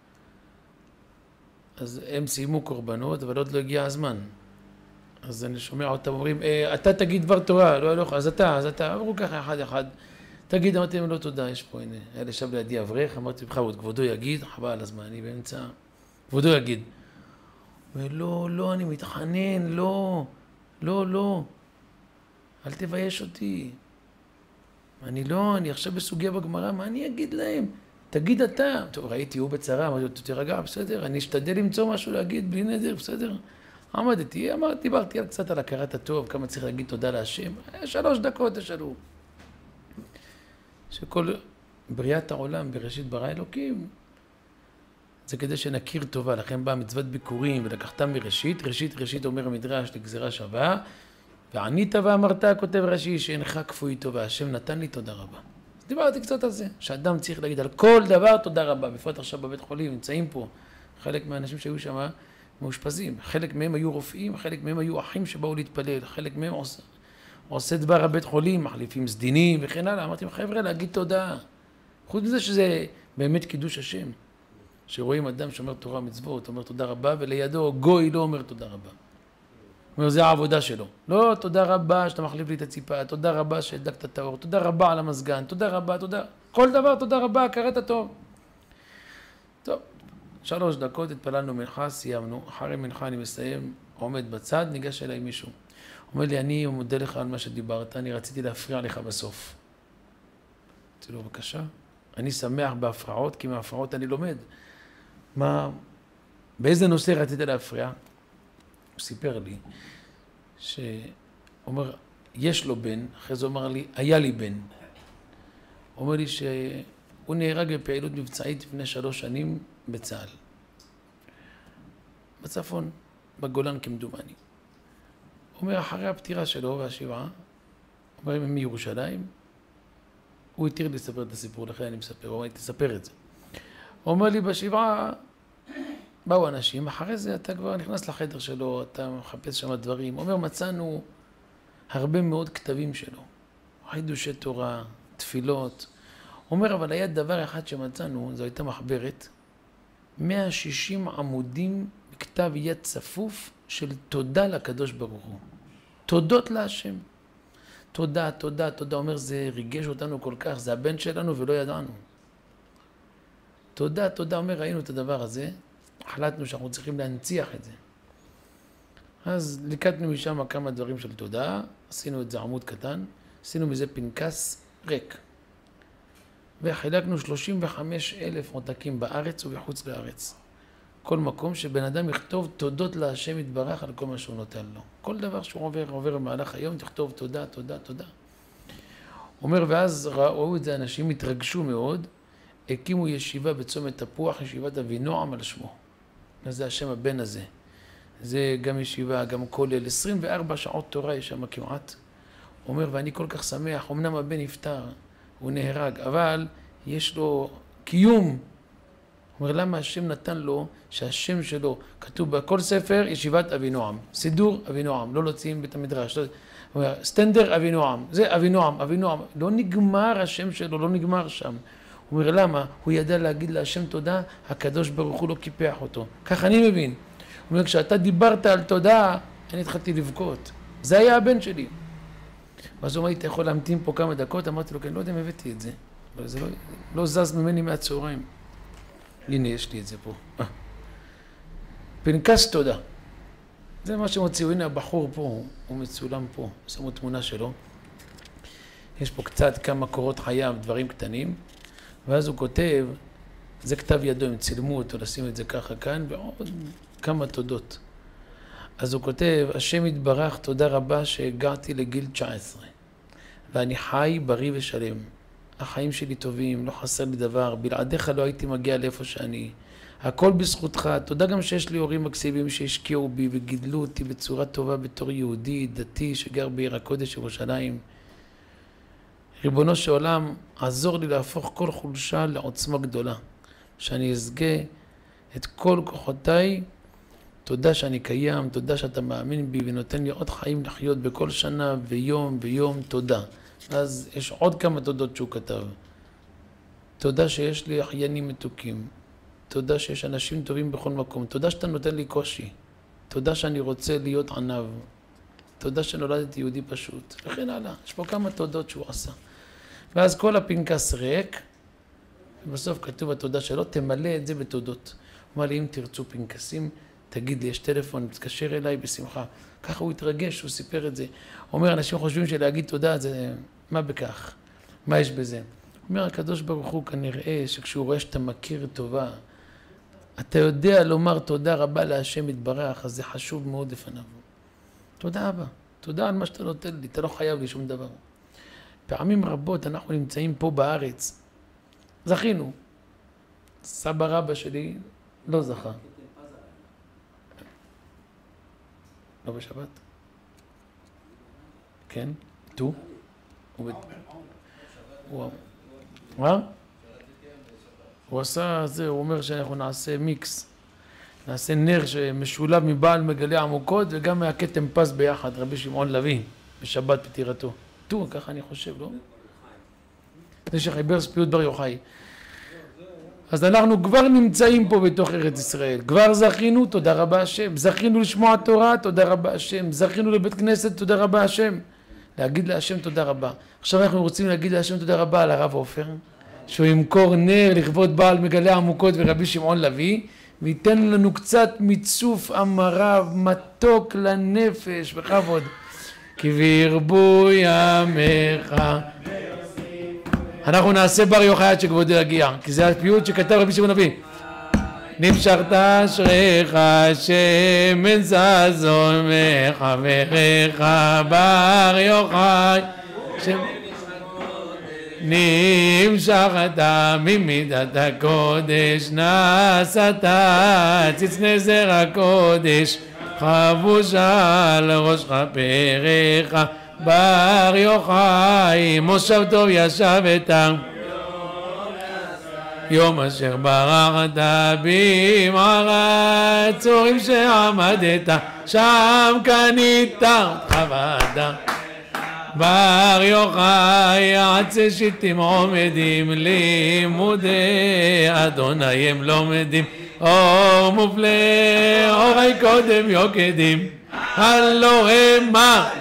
אז הם סיימו קורבנות, אבל עוד לא הגיע הזמן. אז אני שומע אותם אומרים, אתה תגיד דבר תורה, לא, אז אתה, אמרו ככה אחד. תגיד, אמרתי להם, לא תודה, יש פה, הנה, היה לשב לידי אברך, אמרתי, בכבוד, כבודו יגיד, חבל על הזמן, אני באמצע, כבודו יגיד. ולא, אני מתחנן, לא, אל תבייש אותי. אני עכשיו בסוגיה בגמרא, מה אני אגיד להם? תגיד אתה. טוב, ראיתי, הוא בצרה, אמרתי לו, תרגע, בסדר, אני אשתדל למצוא משהו להגיד בלי נדר, בסדר. עמדתי, דיברתי קצת על הכרת הטוב, כמה צריך להגיד תודה להשם. 3 דקות תשאלו. שכל בריאת העולם בראשית ברא אלוקים, זה כדי שנכיר טובה, לכן באה מצוות ביקורים ולקחתם מראשית, ראשית אומר המדרש לגזירה שווה, וענית ואמרת, כותב רש"י, שאינך כפוי טובה, השם נתן לי תודה רבה. אז דיברתי קצת על זה, שאדם צריך להגיד על כל דבר תודה רבה, בפרט עכשיו בבית חולים, נמצאים פה, חלק מהאנשים שהיו שם, מאושפזים. חלק מהם היו רופאים, חלק מהם היו אחים שבאו להתפלל, חלק מהם עושה דבר הבית חולים, מחליפים סדינים וכן הלאה. אמרתי להם, חבר'ה, להגיד תודה. חוץ מזה שזה באמת קידוש השם. שרואים אדם שאומר תורה מצוות, אומר תודה רבה, ולידו גוי לא אומר תודה רבה. אומר, זה העבודה שלו. לא, תודה רבה שאתה מחליף לי את הציפה, תודה רבה שהדלקת את האור, תודה רבה על המזגן, תודה רבה, תודה. כל דבר, תודה רבה, קראת טוב. טוב, 3 דקות, התפללנו מנחה, סיימנו. אחרי מנחה אני מסיים, עומד בצד, ניגש אליי מישהו. אומר לי, אני מודה לך על מה שדיברת, אני רציתי להפריע לך בסוף. אמרתי לו, בבקשה. אני שמח בהפרעות, כי מההפרעות אני לומד. באיזה נושא רציתי להפריע? הוא סיפר לי, שאומר, יש לו בן, אחרי זה אומר לי, היה לי בן. הוא אומר לי שהוא נהרג בפעילות מבצעית לפני 3 שנים בצה"ל. בצפון, בגולן כמדומני. הוא אומר, אחרי הפטירה שלו והשבעה, הוא אומר, הם מירושלים, הוא התיר לי לספר את הסיפור, לכן אני מספר, הוא אומר לי, תספר את זה. הוא אומר לי, בשבעה באו אנשים, אחרי זה אתה כבר נכנס לחדר שלו, אתה מחפש שם דברים. הוא אומר, מצאנו הרבה מאוד כתבים שלו, חידושי תורה, תפילות. הוא אומר, אבל היה דבר אחד שמצאנו, זו הייתה מחברת, 160 עמודים בכתב יד צפוף של תודה לקדוש ברוך הוא. תודות להשם. תודה, תודה, תודה. אומר, זה ריגש אותנו כל כך, זה הבן שלנו ולא ידענו. תודה, תודה. אומר, ראינו את הדבר הזה, החלטנו שאנחנו צריכים להנציח את זה. אז ליקטנו משם כמה דברים של תודה, עשינו את זה עמוד קטן, עשינו מזה פנקס ריק. וחילקנו 35,000 עותקים בארץ ובחוץ לארץ. כל מקום שבן אדם יכתוב תודות להשם יתברך על כל מה שהוא נותן לו. כל דבר שהוא עובר במהלך היום, תכתוב תודה, תודה, תודה. הוא אומר, ואז ראו את זה אנשים, התרגשו מאוד, הקימו ישיבה בצומת תפוח, ישיבת אבינועם על שמו. זה השם הבן הזה. זה גם ישיבה, גם כולל, 24 שעות תורה יש שם כמעט. הוא אומר, ואני כל כך שמח, אמנם הבן נפטר, הוא נהרג, אבל יש לו קיום. הוא אומר, למה השם נתן לו שהשם שלו כתוב בכל ספר ישיבת אבינועם, סידור אבינועם, לא להוצאים בית המדרש. הוא אומר, סטנדר אבינועם, זה אבינועם, אבינועם. לא נגמר השם שלו, לא נגמר שם. הוא אומר, למה? הוא ידע להגיד להשם תודה, הקדוש ברוך הוא לא קיפח אותו. כך אני מבין. הוא אומר, כשאתה דיברת על תודה, אני התחלתי לבכות. זה היה הבן שלי. ואז הוא אומר לי, אתה יכול להמתין פה כמה דקות? אמרתי לו, כן, לא יודע אם הבאתי את זה. אבל זה לא זז ממני מהצהריים. הנה, יש לי את זה פה. פנקס תודה. זה מה שמוציאו. הנה, הבחור פה, הוא מצולם פה. שמו תמונה שלו. יש פה קצת כמה קורות חייו, דברים קטנים. ואז הוא כותב, זה כתב ידו, הם צילמו אותו, לשים את זה ככה כאן, ועוד כמה תודות. אז הוא כותב, השם יתברך, תודה רבה שהגעתי לגיל 19, ואני חי, בריא ושלם. החיים שלי טובים, לא חסר לי דבר, בלעדיך לא הייתי מגיע לאיפה שאני. הכל בזכותך, תודה גם שיש לי הורים מקסימים שהשקיעו בי וגידלו אותי בצורה טובה בתור יהודי, דתי, שגר בעיר הקודש ירושלים. ריבונו של עולם, עזור לי להפוך כל חולשה לעוצמה גדולה, שאני אזכה את כל כוחותיי. תודה שאני קיים, תודה שאתה מאמין בי ונותן לי עוד חיים לחיות בכל שנה ויום ויום, תודה. אז יש עוד כמה תודות שהוא כתב. תודה שיש לי אחיינים מתוקים, תודה שיש אנשים טובים בכל מקום, תודה שאתה נותן לי קושי, תודה שאני רוצה להיות ענב, תודה שנולדתי יהודי פשוט, וכן הלאה. יש פה כמה תודות שהוא עשה. ואז כל הפנקס ריק, ובסוף כתוב התודה שלו, תמלא את זה בתודות. הוא אמר לי, אם תרצו פנקסים, תגיד לי, יש טלפון, תתקשר אליי בשמחה. ככה הוא התרגש, הוא סיפר את זה. הוא אומר, אנשים חושבים שלהגיד תודה, זה מה בכך? מה יש בזה? הוא אומר, הקדוש ברוך הוא כנראה שכשהוא רואה שאתה מכיר טובה, אתה יודע לומר תודה רבה להשם יתברך, אז זה חשוב מאוד לפניו. תודה אבא, תודה על מה שאתה נותן לי, אתה לא חייב לי שום דבר. פעמים רבות אנחנו נמצאים פה בארץ, זכינו. סבא רבא שלי לא זכה. לא בשבת? כן? איתו? מה? הוא עשה זה, הוא אומר שאנחנו נעשה מיקס. נעשה נר שמשולב מבעל מגלה עמוקות וגם מהכתם פס ביחד, רבי שמעון לוי, בשבת פטירתו. ככה אני חושב, לא? זה שחיבר ספיות בר יוחאי. אז אנחנו כבר נמצאים פה בתוך ארץ ישראל, כבר זכינו, תודה רבה השם, זכינו לשמוע תורה, תודה רבה השם, זכינו לבית כנסת, תודה רבה השם, להגיד להשם תודה רבה. עכשיו אנחנו רוצים להגיד להשם תודה רבה על הרב עופר, שהוא ימכור נר לכבוד בעל מגלה עמוקות ורבי שמעון לוי, וייתן לנו קצת מיצוף אמריו, מתוק לנפש, בכבוד. כי וירבו ימיך. אנחנו נעשה בר יוחאי עד שכבודו יגיע, כי זה הפיוט שכתב רבי שמעון לוי. נמשכת אשריך שמן זזון מחבריך בר יוחאי. נמשכת ממידת הקודש נשאת ציץ נזר הקודש חבוש על ראש כפריך בר יוחאי מושב טוב ישבת יום אשר ברכת במערת צורים שעמדת שם קנית חבדה בר יוחאי עצי שיטים עומדים לימודי אדוני הם לומדים אור מופלא אורי קודם יוקדים הלא המה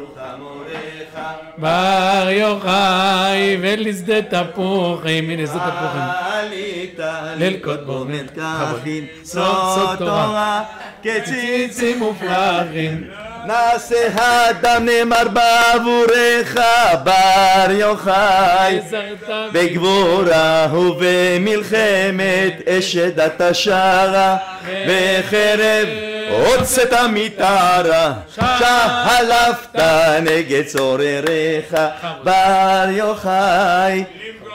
בר יוחאי ולשדה תפוחים, הנה שדה תפוחים ליל קודמו מתכחין סוד תורה כציצים ופרחים נעשה הדם נאמר בעבורך בר יוחאי בגבורה ובמלחמת אשת השרה בחרב הוצאת מתערה שהלפת נגד צורריך בר יוחאי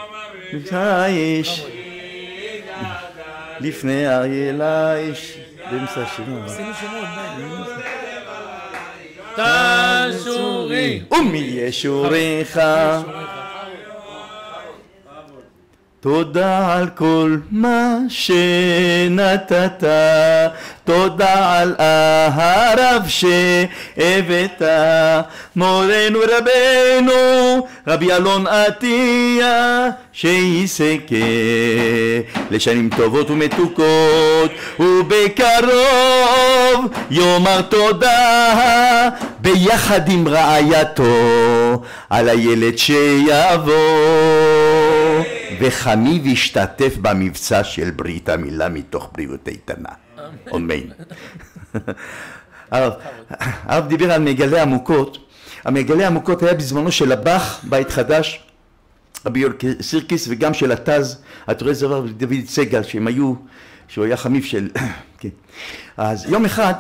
האיש לפני אריאל האיש באמצע שירים תשורי ומי ישוריך תודה על כל מה שנתת תודה על הרב שהבאת מורנו רבנו רבי אלון עטיה שיזכה לשנים טובות ומתוקות ובקרוב יאמר תודה ביחד עם רעייתו על הילד שיבוא וחמי והשתתף במבצע של ברית המילה מתוך בריאות איתנה. אמן. הרב דיבר על מגלי עמוקות. המגלי עמוקות היה בזמנו של הבח בית חדש, רבי סירקיס, וגם של התז, התורה זבר ודוד סגל, שהם היו, שהוא היה חמיף של... אז יום אחד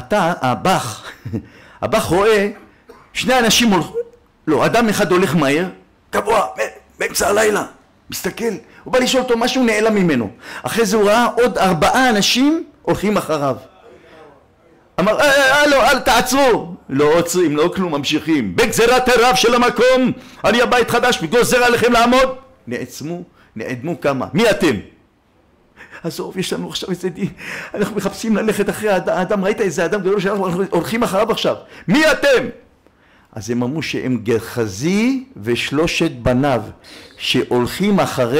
הבח רואה שני אנשים הולכים, לא, אדם אחד הולך מהר, קבוע, באמצע הלילה. מסתכל, הוא בא לשאול אותו משהו, נעלם ממנו. אחרי זה הוא ראה עוד 4 אנשים הולכים אחריו. אמר, אל תעצרו. לא עוצרים, לא כלום, ממשיכים. בגזירת הרב של המקום, אני הבית חדש, וגוזר עליכם לעמוד. נעדמו כמה. מי אתם? עזוב, יש לנו עכשיו איזה דין. אנחנו מחפשים ללכת אחרי האדם, ראית איזה אדם גדול שאנחנו הולכים אחריו עכשיו. מי אתם? אז הם אמרו שהם גחזי ו3 בניו שהולכים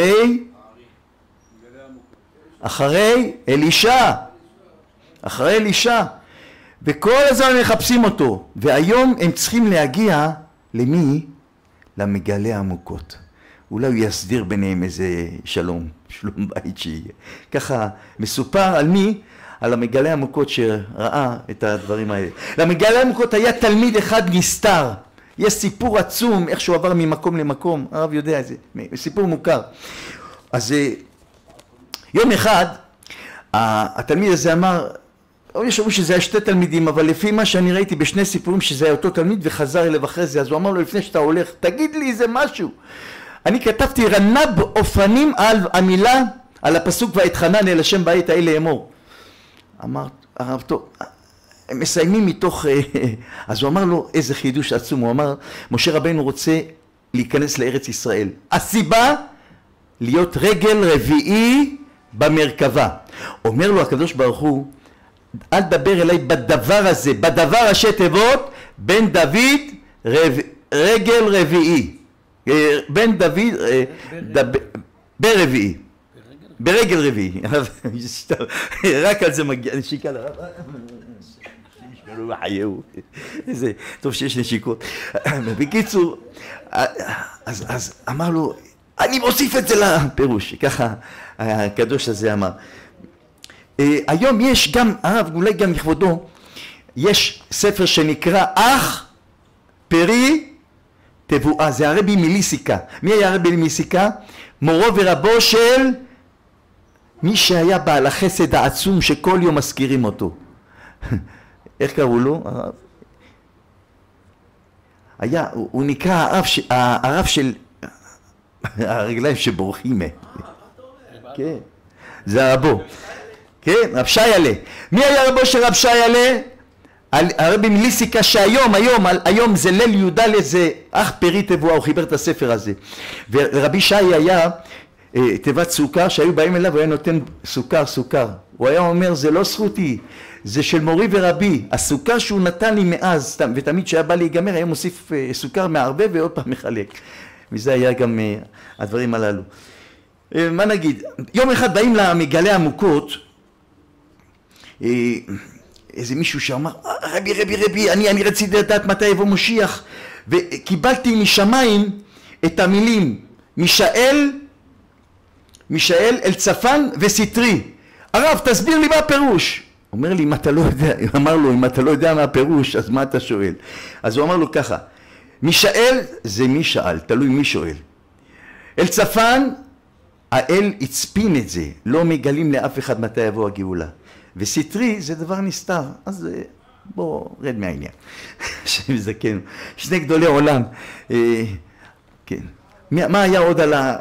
אחרי אלישע, וכל הזמן מחפשים אותו, והיום הם צריכים להגיע למי? למגלי עמוקות. אולי הוא יסדיר ביניהם איזה שלום בית שיהיה. ככה מסופר על מי? על המגלי עמוקות שראה את הדברים האלה. למגלי עמוקות היה תלמיד אחד נסתר. יש סיפור עצום איך שהוא עבר ממקום למקום, הרב יודע את זה, סיפור מוכר. אז יום אחד התלמיד הזה אמר, יש אומרים שזה היה 2 תלמידים, אבל לפי מה שאני ראיתי בשני סיפורים שזה היה אותו תלמיד וחזר אליו אחרי זה, אז הוא אמר לו לפני שאתה הולך, תגיד לי איזה משהו. אני כתבתי רנב אופנים על המילה, על הפסוק ואתחנן אל השם בעת ההיא לאמור. אמר, הרב טוב, הם מסיימים מתוך, אז הוא אמר לו איזה חידוש עצום, הוא אמר, משה רבנו רוצה להיכנס לארץ ישראל. הסיבה, להיות רגל רביעי במרכבה. אומר לו הקדוש ברוך הוא, אל תדבר אליי בדבר הזה, בדבר ראשי תיבות, בן דוד רגל רביעי. בן דוד ברביעי. ברגל רביעי. רק על זה מגיע, נשיקה לרב. איזה טוב שיש נשיקות. בקיצור, אז אמר לו, אני מוסיף את זה לפירוש, ככה הקדוש הזה אמר. היום יש גם, הרב, אולי גם לכבודו, יש ספר שנקרא אח פרי תבואה, זה הרבי מליסיקה. מי היה הרבי מליסיקה? מורו ורבו של מי שהיה בעל החסד העצום שכל יום מזכירים אותו. איך קראו לו? היה, הוא נקרא הרב של הרגליים שבורחים. כן, זה רבו. כן, רב שיילה. מי היה רבו של רב שיילה? הרבי מליסיקה שהיום זה ליל י"ד, זה אח פרי תבואה, הוא חיבר את הספר הזה. ורבי שי היה תיבת סוכר, שהיו באים אליו והיה נותן סוכר. הוא היה אומר, זה לא זכותי, זה של מורי ורבי. הסוכר שהוא נתן לי מאז, ותמיד שהיה בא להיגמר, היה מוסיף סוכר מערבב ועוד פעם מחלק. וזה היה גם הדברים הללו. מה נגיד? יום אחד באים למגלי עמוקות, איזה מישהו שאמר, רבי, אני רציתי לדעת מתי יבוא משיח, וקיבלתי משמיים את המילים מישאל, אלצפן וסטרי. הרב, תסביר לי מה הפירוש. אומר לי, אם אתה לא יודע, אמר לו, אם אתה לא יודע מה הפירוש, אז מה אתה שואל? אז הוא אמר לו ככה, מישאל זה מי שאל, תלוי מי שואל. אלצפן, האל הצפין את זה, לא מגלים לאף אחד מתי יבוא הגאולה. וסטרי זה דבר נסתר, אז בוא רד מהעניין. שמזכנו, שני גדולי עולם. כן. מה היה עוד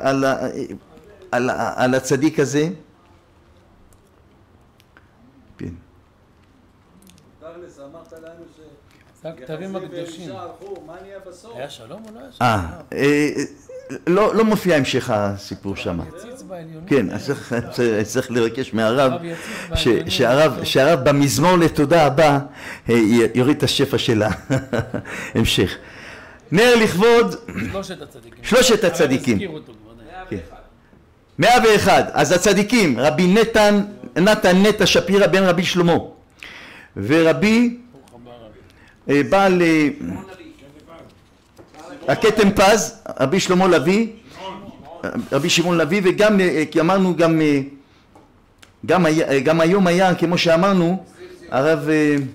על הצדיק הזה? כן. תכלס, אמרת לנו זה הכתבים הקדושים. הלכו, מה נהיה בסוף? היה שלום או לא היה שלום? לא מופיע המשך הסיפור שם. כן, אז צריך לבקש מהרב שהרב במזמור לתודה הבא יוריד את השפע של ההמשך. נר לכבוד שלושת הצדיקים. 101. אז הצדיקים, רבי נתן נטע שפירא בן רבי שלמה, ורבי בעל הכתם פז, רבי שלמה לוי, רבי שמעון לוי, וגם, כי אמרנו גם היום היה, כמו שאמרנו, הרב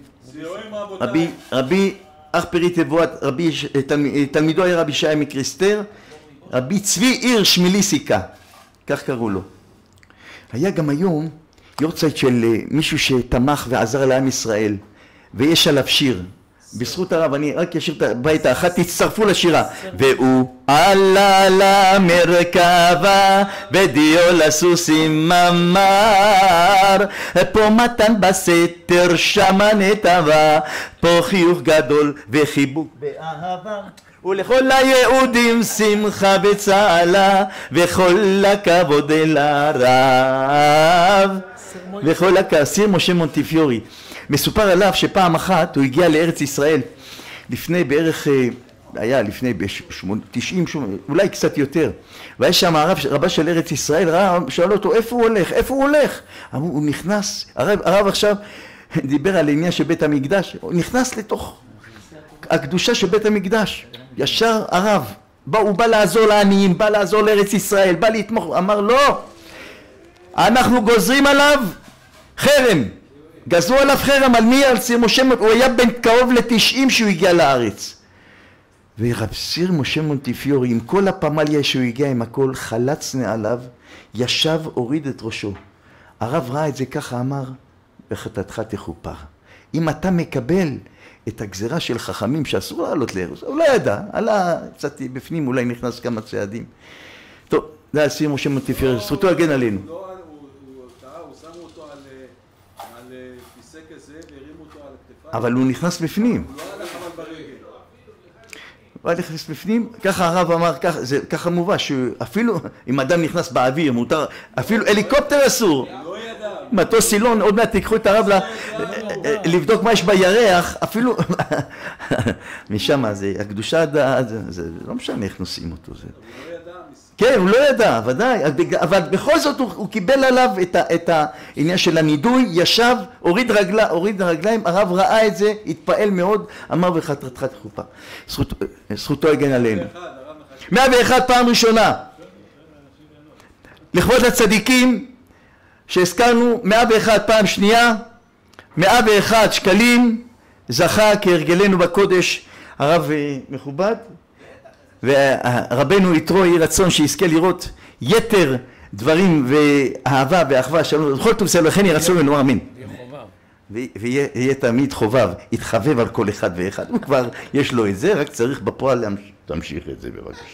רבי אח פרי תבואה, תלמידו היה רבי שי מקריסטר, רבי צבי הירש מליסיקה, כך קראו לו. היה גם היום יורצייט של מישהו שתמך ועזר לעם ישראל, ויש עליו שיר. בזכות הרב, אני רק אשאיר את הבית האחת, תצטרפו לשירה. והוא עלה למרכבה ודיו לסוסים אמר, פה מתן בסתר שמה נתבה, פה חיוך גדול וחיבוק באהבה, ולכל היהודים שמחה וצהלה, וכל הכבוד אל הרב, וכל סיר משה מונטיפיורי. מסופר עליו שפעם אחת הוא הגיע לארץ ישראל לפני בערך, היה לפני 90, אולי קצת יותר, והיה שם רבה של ארץ ישראל, שאל אותו איפה הוא הולך? הוא נכנס, הרב עכשיו דיבר על העניין של בית המקדש, הוא נכנס לתוך הקדושה של בית המקדש, ישר הרב, הוא בא לעזור לעניים, בא לעזור לארץ ישראל, בא לתמוך, אמר לא, אנחנו גוזרים עליו חרם, גזרו עליו חרם, על מי? על סיר משה, הוא היה בן קרוב ל-90 שהוא הגיע לארץ. ורב סיר משה מונטיפיורי, עם כל הפמליה שהוא הגיע עם הכל, חלץ נעליו, ישב, הוריד את ראשו. הרב ראה את זה ככה, אמר, בחטאתך תכופר. אם אתה מקבל את הגזרה של חכמים שאסור לעלות לארץ, הוא לא ידע, עלה קצת בפנים, אולי נכנס כמה צעדים. טוב, זה על סיר משה מונטיפיורי, זכותו הגן עלינו. אבל הוא נכנס בפנים. הוא נכנס בפנים, ככה הרב אמר, ככה מובא, שאפילו אם אדם נכנס באוויר, מותר, אפילו הליקופטר אסור. הוא לא ידע, מטוס סילון, עוד מעט תיקחו את הרב לבדוק מה יש בירח, אפילו משם זה, הקדושה, זה לא משנה איך נושאים אותו. כן, הוא לא ידע, ודאי, אבל בכל זאת הוא קיבל עליו את העניין של הנידוי, ישב, הוריד רגליים, הרב ראה את זה, התפעל מאוד, אמר וחתרתך תחופה. זכותו הגן עלינו. 101 פעם ראשונה. לכבוד הצדיקים שהזכרנו, 101 פעם שנייה, 101 שקלים, זכה כהרגלנו בקודש הרב מכובד, ורבנו יתרו יהי רצון שיזכה לראות יתר דברים ואהבה ואחווה שלום וכל טוב זה לכן יהי רצון ונאמר אמן. ויהיה תמיד חובב, יתחבב על כל אחד ואחד. הוא כבר יש לו את זה, רק צריך בפועל להמשיך את זה בבקשה.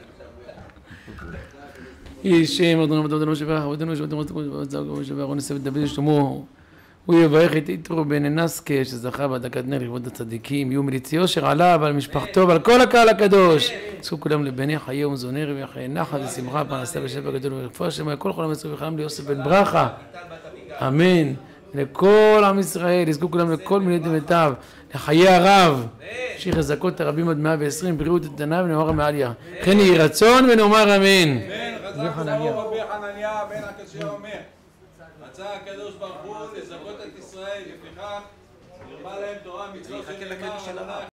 ישם אדוני אדוני שבח אדוני שבארון יוסף דוד שלמה הוא יברך את יתרו בן נסקה שזכה בדקת נר לכבוד הצדיקים, יהיו מליצי יושר עליו ועל משפחתו ועל כל הקהל הקדוש. זכו כולם לבני חיי ומזוני רבי חיי נחת ושמחה פרנסה ושפע גדול ורפואה שלמה לכל חולם מצוי וחלם ליוסף בן ברכה, אמן. לכל עם ישראל יזכו כולם לכל מיני דמיטב, לחיי הרב שיח חזקות הרבים עד 120, בריאות איתנה ונאמר מעליה, כן יהי רצון ונאמר אמן. רבי חנניה בן הקשה אומר, רצה הקדוש ברוך הוא לזכות את ישראל, לפיכך נרבה להם תורה מצוות